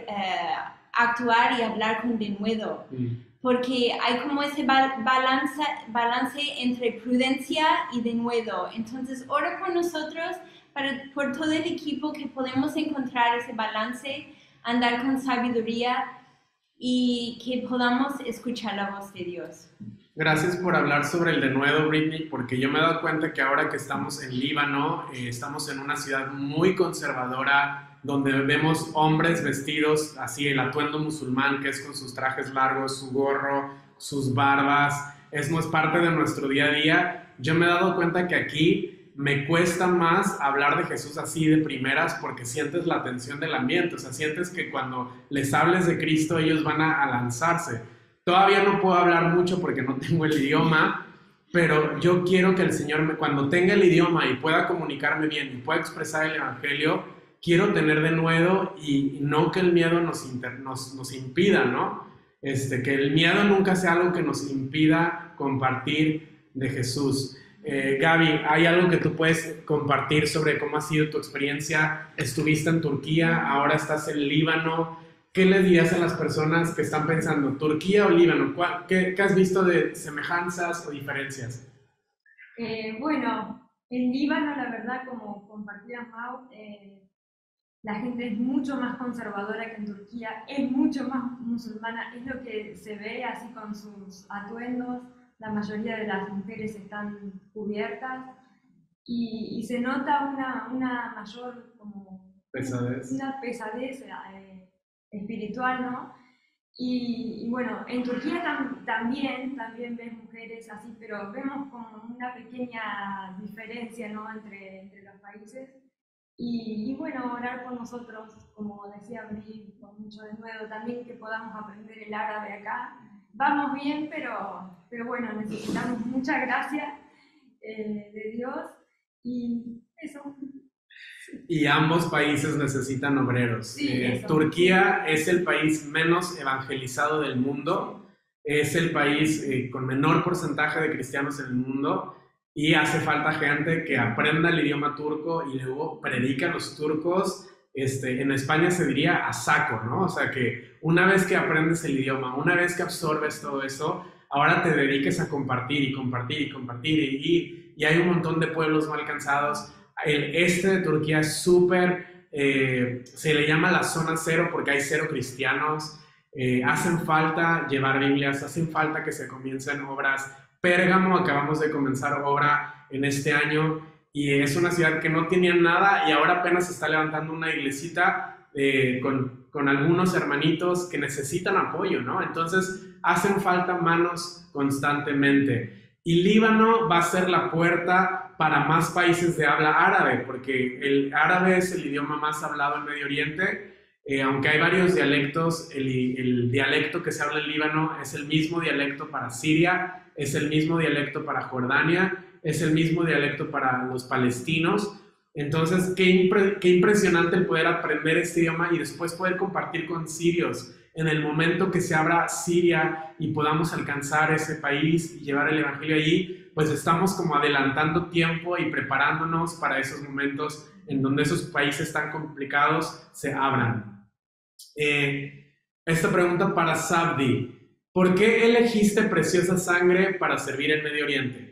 actuar y hablar con denuedo. Porque hay como ese balance entre prudencia y denuedo. Entonces, ora por nosotros, por todo el equipo, que podemos encontrar ese balance, andar con sabiduría y que podamos escuchar la voz de Dios. Gracias por hablar sobre el denuedo, Britney, porque yo me he dado cuenta que ahora que estamos en Líbano, estamos en una ciudad muy conservadora, donde vemos hombres vestidos así, el atuendo musulmán, que es con sus trajes largos, su gorro, sus barbas, no es parte de nuestro día a día. Yo me he dado cuenta que aquí me cuesta más hablar de Jesús así de primeras, porque sientes la tensión del ambiente, o sea, sientes que cuando les hables de Cristo ellos van a lanzarse. Todavía no puedo hablar mucho porque no tengo el idioma, pero yo quiero que el Señor, cuando tenga el idioma y pueda comunicarme bien y pueda expresar el Evangelio, quiero tener denuedo y no que el miedo nos impida, ¿no? Que el miedo nunca sea algo que nos impida compartir de Jesús. Gaby, ¿hay algo que tú puedes compartir sobre cómo ha sido tu experiencia? Estuviste en Turquía, ahora estás en Líbano. ¿Qué le dirías a las personas que están pensando, Turquía o Líbano? ¿Qué has visto de semejanzas o diferencias? Bueno, en Líbano, la verdad, como compartía Mau, la gente es mucho más conservadora que en Turquía, es mucho más musulmana, es lo que se ve así con sus atuendos. La mayoría de las mujeres están cubiertas y se nota una mayor como pesadez. Una pesadez espiritual, ¿no? Y bueno, en Turquía también ves mujeres así, pero vemos como una pequeña diferencia, ¿no? entre los países. Y bueno, orar por nosotros, como decía Bri, con mucho denuedo, también que podamos aprender el árabe acá. Vamos bien, pero bueno, necesitamos mucha gracia de Dios y eso. Y ambos países necesitan obreros. Sí, Turquía es el país menos evangelizado del mundo, es el país con menor porcentaje de cristianos en el mundo, y hace falta gente que aprenda el idioma turco y luego predica a los turcos. En España se diría a saco, ¿no? O sea, que una vez que aprendes el idioma, una vez que absorbes todo eso, ahora te dediques a compartir y compartir y compartir, y hay un montón de pueblos no alcanzados. El este de Turquía es súper, se le llama la zona cero porque hay 0 cristianos. Hacen falta llevar Biblias, hacen falta que se comiencen obras. Pérgamo, acabamos de comenzar obra en este año y es una ciudad que no tenía nada y ahora apenas se está levantando una iglesita con algunos hermanitos que necesitan apoyo, ¿no? Entonces hacen falta manos constantemente. Y Líbano va a ser la puerta para más países de habla árabe, porque el árabe es el idioma más hablado en Medio Oriente. Aunque hay varios dialectos, el dialecto que se habla en Líbano es el mismo dialecto para Siria, es el mismo dialecto para Jordania, es el mismo dialecto para los palestinos. Entonces, qué impresionante el poder aprender este idioma y después poder compartir con sirios. En el momento que se abra Siria y podamos alcanzar ese país y llevar el evangelio allí, pues estamos como adelantando tiempo y preparándonos para esos momentos en donde esos países tan complicados se abran. Esta pregunta para Sabdi: ¿por qué elegiste Preciosa Sangre para servir en Medio Oriente?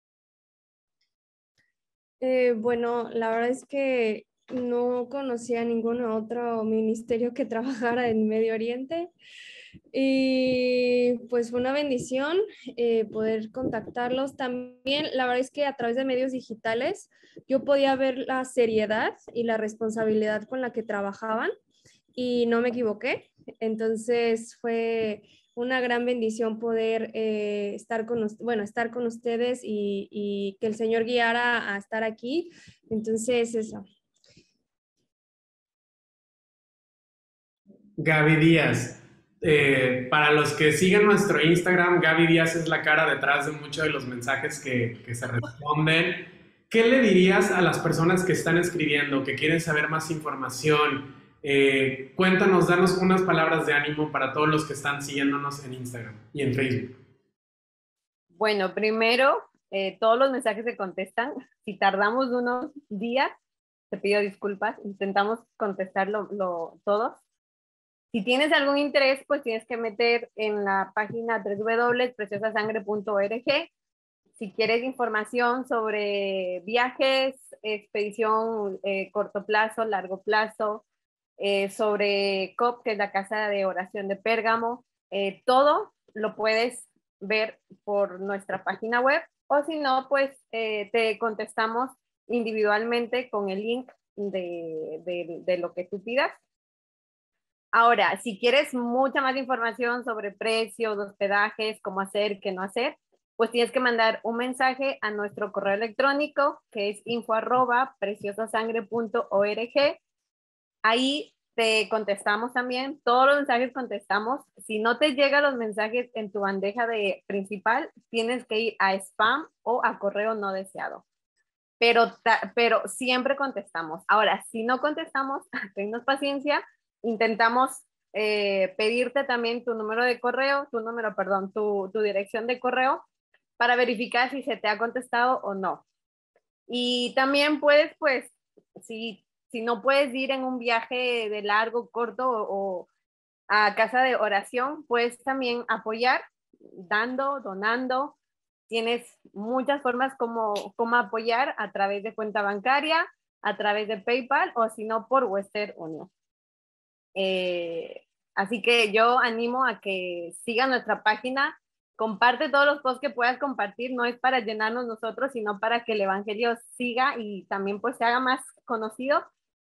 Bueno, la verdad es que no conocía ningún otro ministerio que trabajara en Medio Oriente y pues fue una bendición poder contactarlos. También la verdad es que a través de medios digitales yo podía ver la seriedad y la responsabilidad con la que trabajaban y no me equivoqué. Entonces fue una gran bendición poder estar con ustedes y que el Señor guiara a estar aquí. Entonces, eso. Gaby Díaz, Para los que siguen nuestro Instagram, Gaby Díaz es la cara detrás de muchos de los mensajes que se responden. ¿Qué le dirías a las personas que están escribiendo, que quieren saber más información? Cuéntanos, danos unas palabras de ánimo para todos los que están siguiéndonos en Instagram y en Facebook. Bueno, primero, todos los mensajes se contestan. Si tardamos unos días, te pido disculpas, intentamos contestarlo todos. Si tienes algún interés, pues tienes que meter en la página www.preciosasangre.org. Si quieres información sobre viajes, expedición corto plazo, largo plazo, sobre COP, que es la Casa de Oración de Pérgamo, todo lo puedes ver por nuestra página web, o si no, pues te contestamos individualmente con el link de lo que tú pidas. Ahora, si quieres mucha más información sobre precios, hospedajes, cómo hacer, qué no hacer, pues tienes que mandar un mensaje a nuestro correo electrónico, que es info@preciosasangre.org. Ahí te contestamos también, todos los mensajes contestamos. Si no te llegan los mensajes en tu bandeja principal, tienes que ir a spam o a correo no deseado. Pero siempre contestamos. Ahora, si no contestamos, tennos paciencia, intentamos pedirte también tu número de correo, tu dirección de correo para verificar si se te ha contestado o no. Y también puedes, pues, si no puedes ir en un viaje de largo, corto o a casa de oración, puedes también apoyar dando, donando. Tienes muchas formas como apoyar a través de cuenta bancaria, a través de PayPal o si no por Western Union. Así que yo animo a que sigan nuestra página, comparte todos los posts que puedas compartir, no es para llenarnos nosotros, sino para que el evangelio siga y también pues se haga más conocido.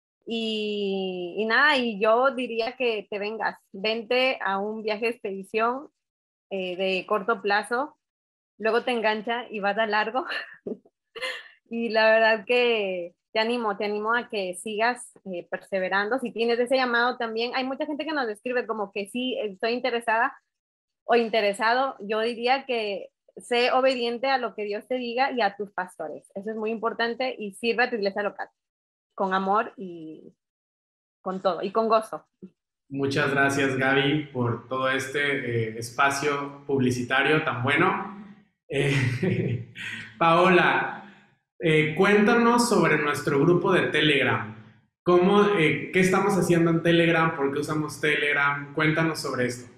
Y nada, y yo diría que te vente a un viaje de expedición de corto plazo, luego te engancha y vas a largo. Y la verdad que te animo a que sigas perseverando. Si tienes ese llamado también, hay mucha gente que nos escribe como que sí, estoy interesada o interesado. Yo diría que sé obediente a lo que Dios te diga y a tus pastores. Eso es muy importante y sirve a tu iglesia local con amor y con todo y con gozo. Muchas gracias, Gaby, por todo este espacio publicitario tan bueno. Paola, cuéntanos sobre nuestro grupo de Telegram. ¿Qué estamos haciendo en Telegram? ¿Por qué usamos Telegram? Cuéntanos sobre esto.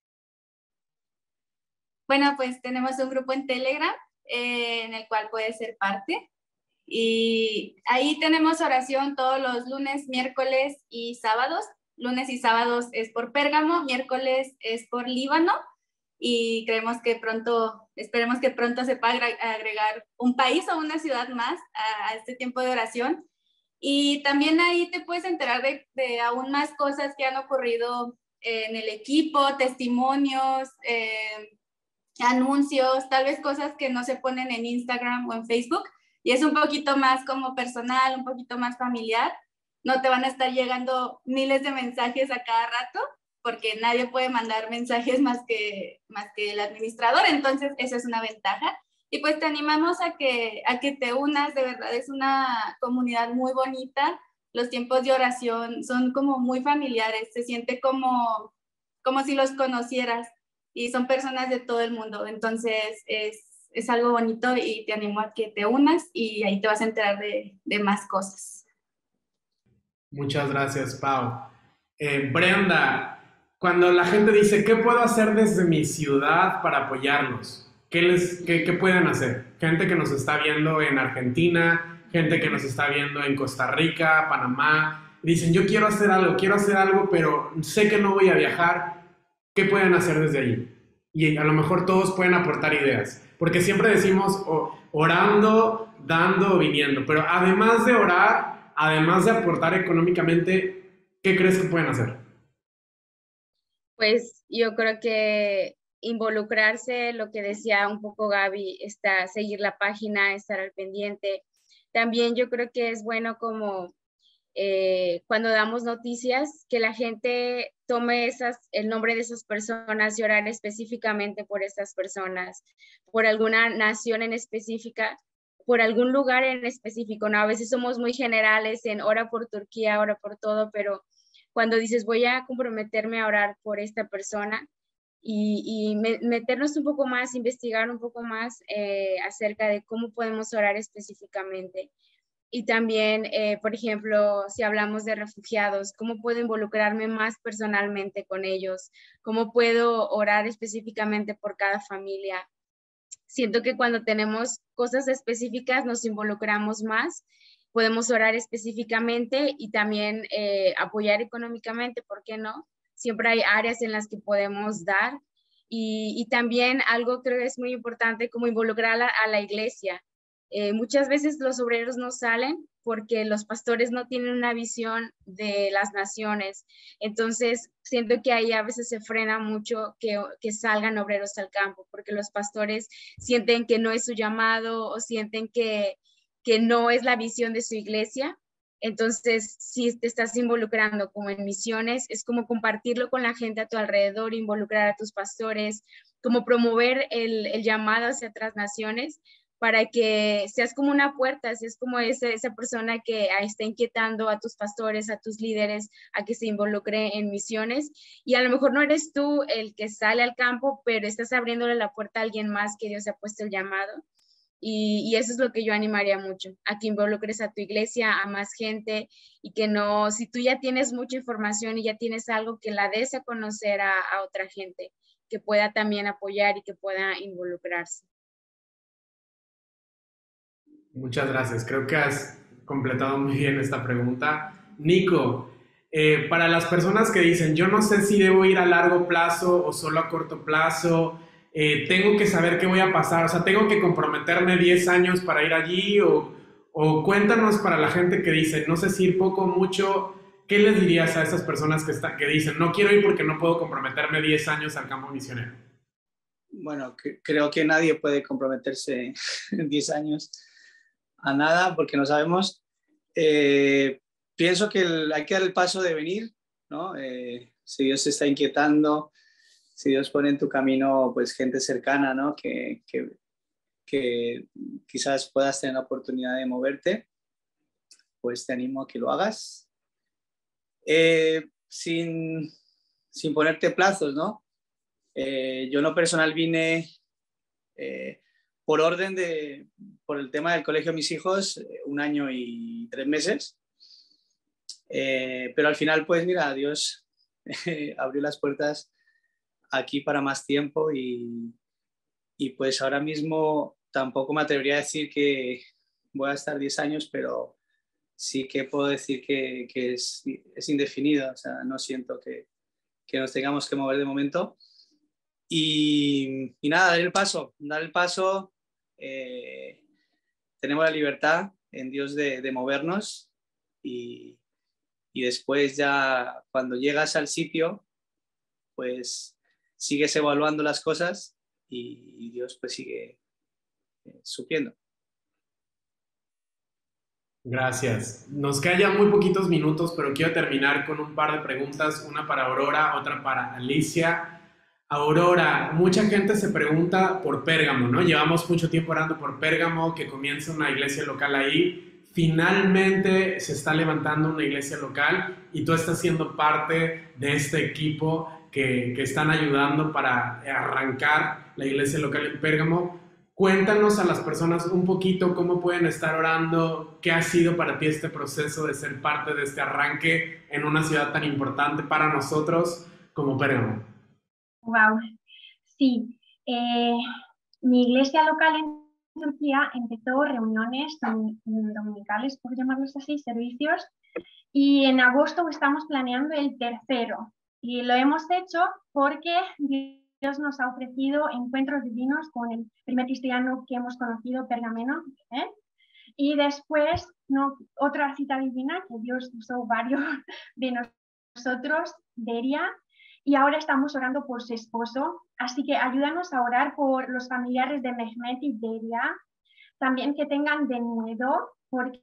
Bueno, pues tenemos un grupo en Telegram en el cual puedes ser parte. Y ahí tenemos oración todos los lunes, miércoles y sábados. Lunes y sábados es por Pérgamo, miércoles es por Líbano. Y esperemos que pronto se pueda agregar un país o una ciudad más a este tiempo de oración. Y también ahí te puedes enterar de aún más cosas que han ocurrido en el equipo, testimonios, anuncios, tal vez cosas que no se ponen en Instagram o en Facebook. Y es un poquito más como personal, un poquito más familiar. No te van a estar llegando miles de mensajes a cada rato, porque nadie puede mandar mensajes más que el administrador, entonces esa es una ventaja. Y pues te animamos a que te unas, de verdad es una comunidad muy bonita, los tiempos de oración son como muy familiares, se siente como si los conocieras y son personas de todo el mundo, entonces es algo bonito y te animo a que te unas y ahí te vas a enterar de más cosas. Muchas gracias, Pau. Brenda, cuando la gente dice, ¿qué puedo hacer desde mi ciudad para apoyarlos? ¿Qué pueden hacer? Gente que nos está viendo en Argentina, gente que nos está viendo en Costa Rica, Panamá, dicen, yo quiero hacer algo, pero sé que no voy a viajar. ¿Qué pueden hacer desde allí? Y a lo mejor todos pueden aportar ideas, porque siempre decimos orando, dando, viniendo, pero además de orar, además de aportar económicamente, ¿qué crees que pueden hacer? Pues yo creo que involucrarse, lo que decía un poco Gaby, seguir la página, estar al pendiente. También yo creo que es bueno como cuando damos noticias, que la gente tome el nombre de esas personas y orar específicamente por estas personas, por alguna nación en específica, por algún lugar en específico, ¿no? A veces somos muy generales en ora por Turquía, ora por todo, pero cuando dices voy a comprometerme a orar por esta persona y meternos un poco más, investigar un poco más acerca de cómo podemos orar específicamente. Y también, por ejemplo, si hablamos de refugiados, ¿cómo puedo involucrarme más personalmente con ellos? ¿Cómo puedo orar específicamente por cada familia? Siento que cuando tenemos cosas específicas nos involucramos más, podemos orar específicamente y también apoyar económicamente, ¿por qué no? Siempre hay áreas en las que podemos dar y también algo creo que es muy importante como involucrar a la iglesia. Muchas veces los obreros no salen porque los pastores no tienen una visión de las naciones. Entonces, siento que ahí a veces se frena mucho que salgan obreros al campo, porque los pastores sienten que no es su llamado o sienten que no es la visión de su iglesia. Entonces, si te estás involucrando como en misiones, es como compartirlo con la gente a tu alrededor, involucrar a tus pastores, como promover el llamado hacia otras naciones, para que seas como una puerta, seas como esa persona que está inquietando a tus pastores, a tus líderes, a que se involucre en misiones. Y a lo mejor no eres tú el que sale al campo, pero estás abriéndole la puerta a alguien más que Dios ha puesto el llamado. Y eso es lo que yo animaría mucho, a que involucres a tu iglesia, a más gente, y que no, si tú ya tienes mucha información y ya tienes algo, que la des a conocer a otra gente, que pueda también apoyar y que pueda involucrarse. Muchas gracias. Creo que has completado muy bien esta pregunta. Nico, para las personas que dicen, yo no sé si debo ir a largo plazo o solo a corto plazo, tengo que saber qué voy a pasar, o sea, tengo que comprometerme 10 años para ir allí o cuéntanos para la gente que dice, no sé si ir poco o mucho, ¿qué les dirías a esas personas que dicen, no quiero ir porque no puedo comprometerme 10 años al campo misionero? Bueno, creo que nadie puede comprometerse en 10 años a nada porque no sabemos. Pienso que hay que dar el paso de venir, ¿no? Si Dios se está inquietando, si Dios pone en tu camino pues gente cercana, ¿no? Que quizás puedas tener la oportunidad de moverte, pues te animo a que lo hagas. Sin ponerte plazos, ¿no? Yo en lo personal vine por el tema del colegio de mis hijos, 1 año y 3 meses. Pero al final, pues mira, Dios abrió las puertas aquí para más tiempo y pues ahora mismo tampoco me atrevería a decir que voy a estar 10 años, pero sí que puedo decir que es indefinido, o sea, no siento que nos tengamos que mover de momento. Y nada, dar el paso. Tenemos la libertad en Dios de movernos y después ya cuando llegas al sitio, pues sigues evaluando las cosas y Dios pues sigue supliendo. Gracias. Nos quedan ya muy poquitos minutos, pero quiero terminar con un par de preguntas, una para Aurora, otra para Alicia. Aurora, mucha gente se pregunta por Pérgamo, ¿no? Llevamos mucho tiempo orando por Pérgamo, que comience una iglesia local ahí. Finalmente se está levantando una iglesia local y tú estás siendo parte de este equipo que están ayudando para arrancar la iglesia local en Pérgamo. Cuéntanos a las personas un poquito cómo pueden estar orando, qué ha sido para ti este proceso de ser parte de este arranque en una ciudad tan importante para nosotros como Pérgamo. Wow, sí. Mi iglesia local en Turquía empezó reuniones dominicales, por llamarlos así, servicios, y en agosto estamos planeando el 3º. Y lo hemos hecho porque Dios nos ha ofrecido encuentros divinos con el primer cristiano que hemos conocido, Pergameno, y después otra cita divina que Dios usó varios de nosotros, Deria, y ahora estamos orando por su esposo, así que ayúdanos a orar por los familiares de Mehmet y Deria, también que tengan de nuevo, porque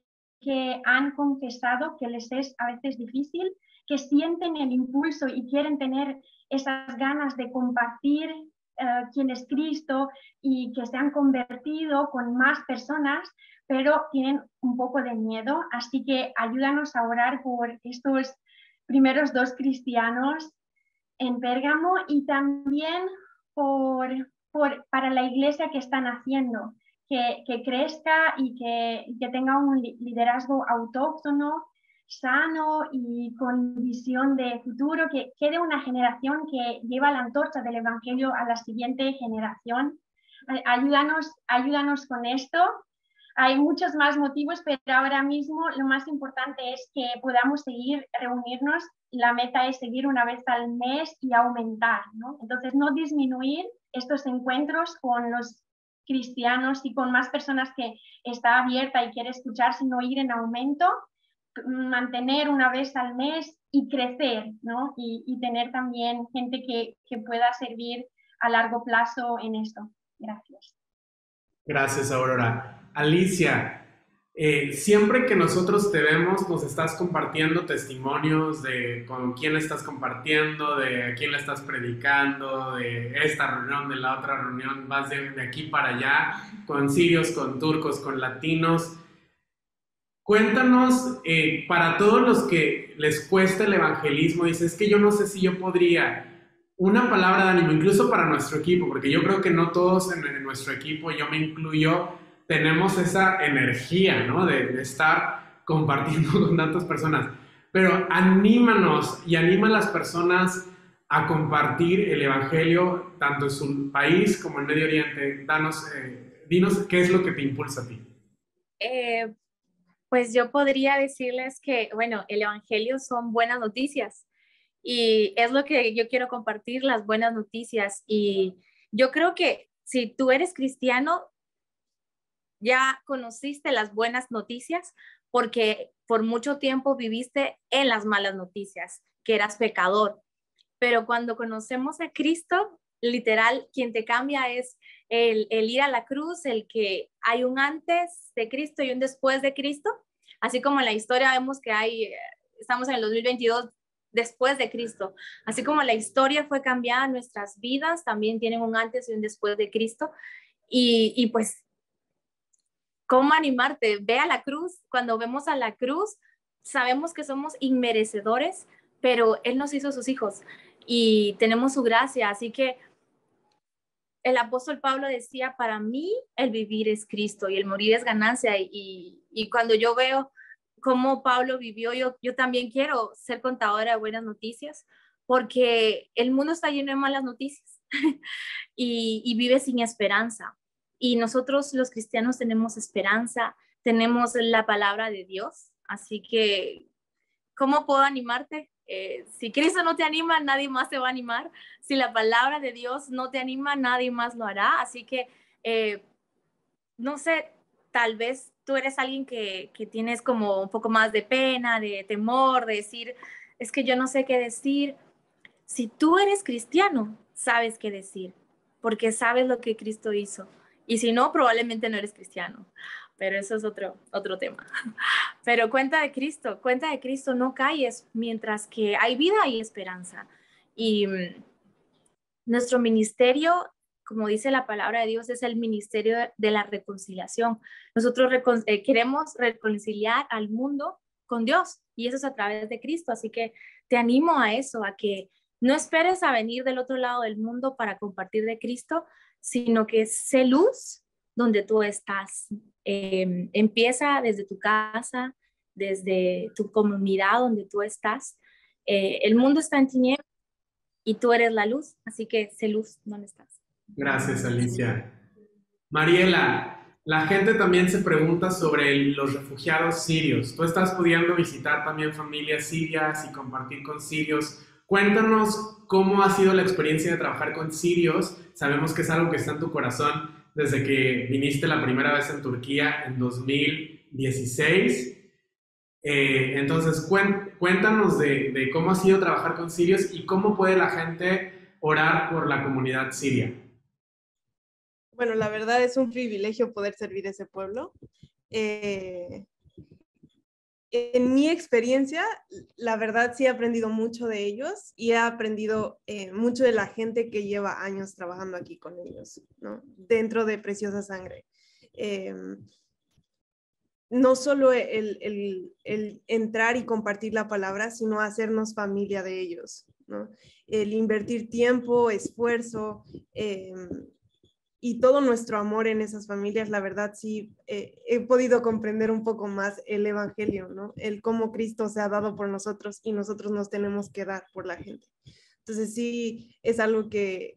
que han confesado que les es a veces difícil, que sienten el impulso y quieren tener esas ganas de compartir quién es Cristo y que se han convertido con más personas, pero tienen un poco de miedo. Así que ayúdanos a orar por estos primeros 2 cristianos en Pérgamo y también para la iglesia que están haciendo, que crezca y que tenga un liderazgo autóctono, sano y con visión de futuro, que quede una generación que lleva la antorcha del Evangelio a la siguiente generación. Ayúdanos con esto. Hay muchos más motivos, pero ahora mismo lo más importante es que podamos seguir reunirnos. La meta es seguir una vez al mes y aumentar, ¿no? Entonces, no disminuir estos encuentros con los cristianos y con más personas que está abierta y quiere escuchar, sino ir en aumento, mantener una vez al mes y crecer, ¿no? Y tener también gente que pueda servir a largo plazo en esto. Gracias. Gracias, Aurora. Alicia, siempre que nosotros te vemos, nos estás compartiendo testimonios de con quién estás compartiendo, de a quién le estás predicando, de esta reunión, de la otra reunión, vas de aquí para allá, con sirios, con turcos, con latinos. Cuéntanos, para todos los que les cuesta el evangelismo, dices, es que yo no sé si yo podría, una palabra de ánimo, incluso para nuestro equipo, porque yo creo que no todos en nuestro equipo, yo me incluyo, tenemos esa energía, ¿no? De estar compartiendo con tantas personas. Pero anímanos y anima a las personas a compartir el evangelio, tanto en su país como en Medio Oriente. Dinos qué es lo que te impulsa a ti. Pues yo podría decirles que, bueno, el evangelio son buenas noticias y es lo que yo quiero compartir, las buenas noticias. Y yo creo que si tú eres cristiano, ya conociste las buenas noticias porque por mucho tiempo viviste en las malas noticias, que eras pecador. Pero cuando conocemos a Cristo, literal, quien te cambia es el ir a la cruz, el que hay un antes de Cristo y un después de Cristo. Así como en la historia vemos que estamos en el 2022 después de Cristo. Así como la historia fue cambiada, nuestras vidas también tienen un antes y un después de Cristo. Y pues, ¿cómo animarte? Ve a la cruz. Cuando vemos a la cruz, sabemos que somos inmerecedores, pero Él nos hizo sus hijos y tenemos su gracia. Así que el apóstol Pablo decía, para mí el vivir es Cristo y el morir es ganancia. Y cuando yo veo cómo Pablo vivió, yo también quiero ser contadora de buenas noticias, porque el mundo está lleno de malas noticias y vive sin esperanza. Y nosotros los cristianos tenemos esperanza, tenemos la palabra de Dios. Así que, ¿cómo puedo animarte? Si Cristo no te anima, nadie más te va a animar. Si la palabra de Dios no te anima, nadie más lo hará. Así que, no sé, tal vez tú eres alguien que tienes como un poco más de pena, de temor, de decir, es que yo no sé qué decir. Si tú eres cristiano, sabes qué decir, porque sabes lo que Cristo hizo. Y si no, probablemente no eres cristiano. Pero eso es otro tema. Pero cuenta de Cristo, no calles, mientras que hay vida y esperanza. Y nuestro ministerio, como dice la palabra de Dios, es el ministerio de la reconciliación. Nosotros queremos reconciliar al mundo con Dios y eso es a través de Cristo. Así que te animo a eso, a que no esperes a venir del otro lado del mundo para compartir de Cristo, sino que sé luz donde tú estás. Empieza desde tu casa, desde tu comunidad donde tú estás. El mundo está en tinieblas y tú eres la luz, así que sé luz donde estás. Gracias, Alicia. Mariela, la gente también se pregunta sobre los refugiados sirios. Tú estás pudiendo visitar también familias sirias y compartir con sirios. Cuéntanos cómo ha sido la experiencia de trabajar con sirios. Sabemos que es algo que está en tu corazón desde que viniste la primera vez en Turquía en 2016. Entonces, cuéntanos de cómo ha sido trabajar con sirios y cómo puede la gente orar por la comunidad siria. Bueno, la verdad es un privilegio poder servir a ese pueblo. en mi experiencia, la verdad sí he aprendido mucho de ellos y he aprendido mucho de la gente que lleva años trabajando aquí con ellos, ¿no? Dentro de Preciosa Sangre. No solo el entrar y compartir la palabra, sino hacernos familia de ellos, ¿no? El invertir tiempo, esfuerzo, y todo nuestro amor en esas familias, la verdad sí he podido comprender un poco más el evangelio, ¿no? El cómo Cristo se ha dado por nosotros y nosotros nos tenemos que dar por la gente. Entonces sí es algo que,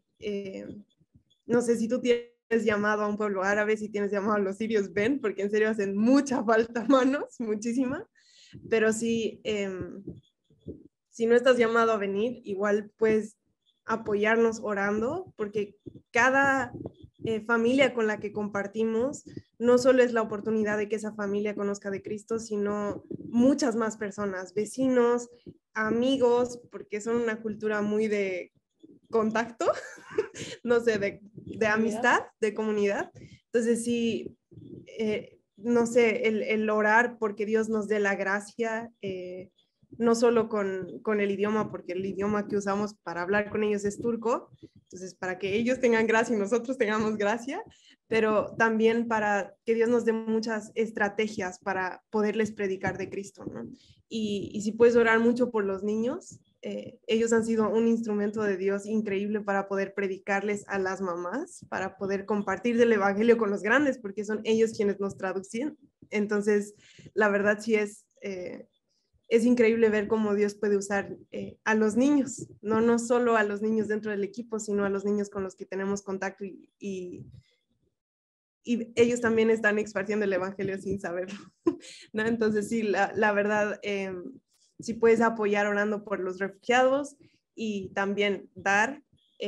no sé si tú tienes llamado a un pueblo árabe, si tienes llamado a los sirios, ven, porque en serio hacen mucha falta manos, muchísima, pero sí, si no estás llamado a venir, igual puedes apoyarnos orando, porque cada familia con la que compartimos, no solo es la oportunidad de que esa familia conozca de Cristo, sino muchas más personas, vecinos, amigos, porque son una cultura muy de contacto, no sé, de amistad, de comunidad. Entonces sí, no sé, el orar porque Dios nos dé la gracia, no solo con el idioma, porque el idioma que usamos para hablar con ellos es turco, entonces para que ellos tengan gracia y nosotros tengamos gracia, pero también para que Dios nos dé muchas estrategias para poderles predicar de Cristo, ¿no? Y si puedes orar mucho por los niños, ellos han sido un instrumento de Dios increíble para poder predicarles a las mamás, para poder compartir del evangelio con los grandes, porque son ellos quienes nos traducen. Entonces, la verdad sí es increíble ver cómo Dios puede usar a los niños, no solo a los niños dentro del equipo, sino a los niños con los que tenemos contacto y ellos también están esparciendo el evangelio sin saberlo, ¿no? Entonces sí, la verdad, si puedes apoyar orando por los refugiados y también dar,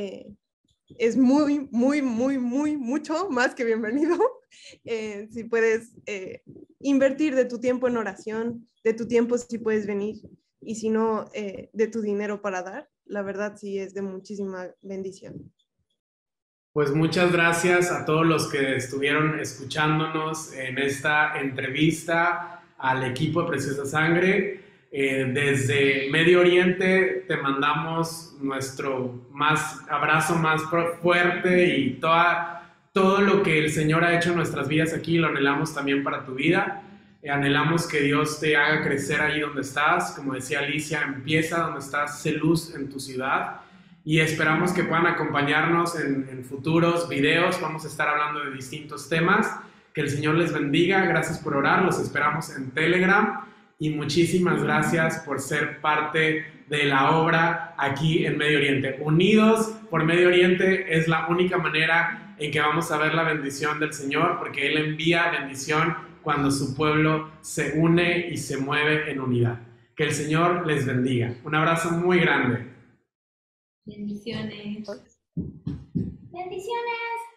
es muy, muy, muy, muy, mucho más que bienvenido. Si puedes invertir de tu tiempo en oración, de tu tiempo si puedes venir, y si no, de tu dinero para dar, la verdad sí es de muchísima bendición. Pues muchas gracias a todos los que estuvieron escuchándonos en esta entrevista al equipo de Preciosa Sangre. Desde Medio Oriente te mandamos nuestro abrazo más fuerte y todo lo que el Señor ha hecho en nuestras vidas aquí lo anhelamos también para tu vida. Anhelamos que Dios te haga crecer ahí donde estás. Como decía Alicia, empieza donde estás, sé luz en tu ciudad. Y esperamos que puedan acompañarnos en futuros videos. Vamos a estar hablando de distintos temas. Que el Señor les bendiga. Gracias por orar. Los esperamos en Telegram. Y muchísimas gracias por ser parte de la obra aquí en Medio Oriente. Unidos por Medio Oriente es la única manera en que vamos a ver la bendición del Señor, porque Él envía bendición cuando su pueblo se une y se mueve en unidad. Que el Señor les bendiga. Un abrazo muy grande. Bendiciones. Bendiciones.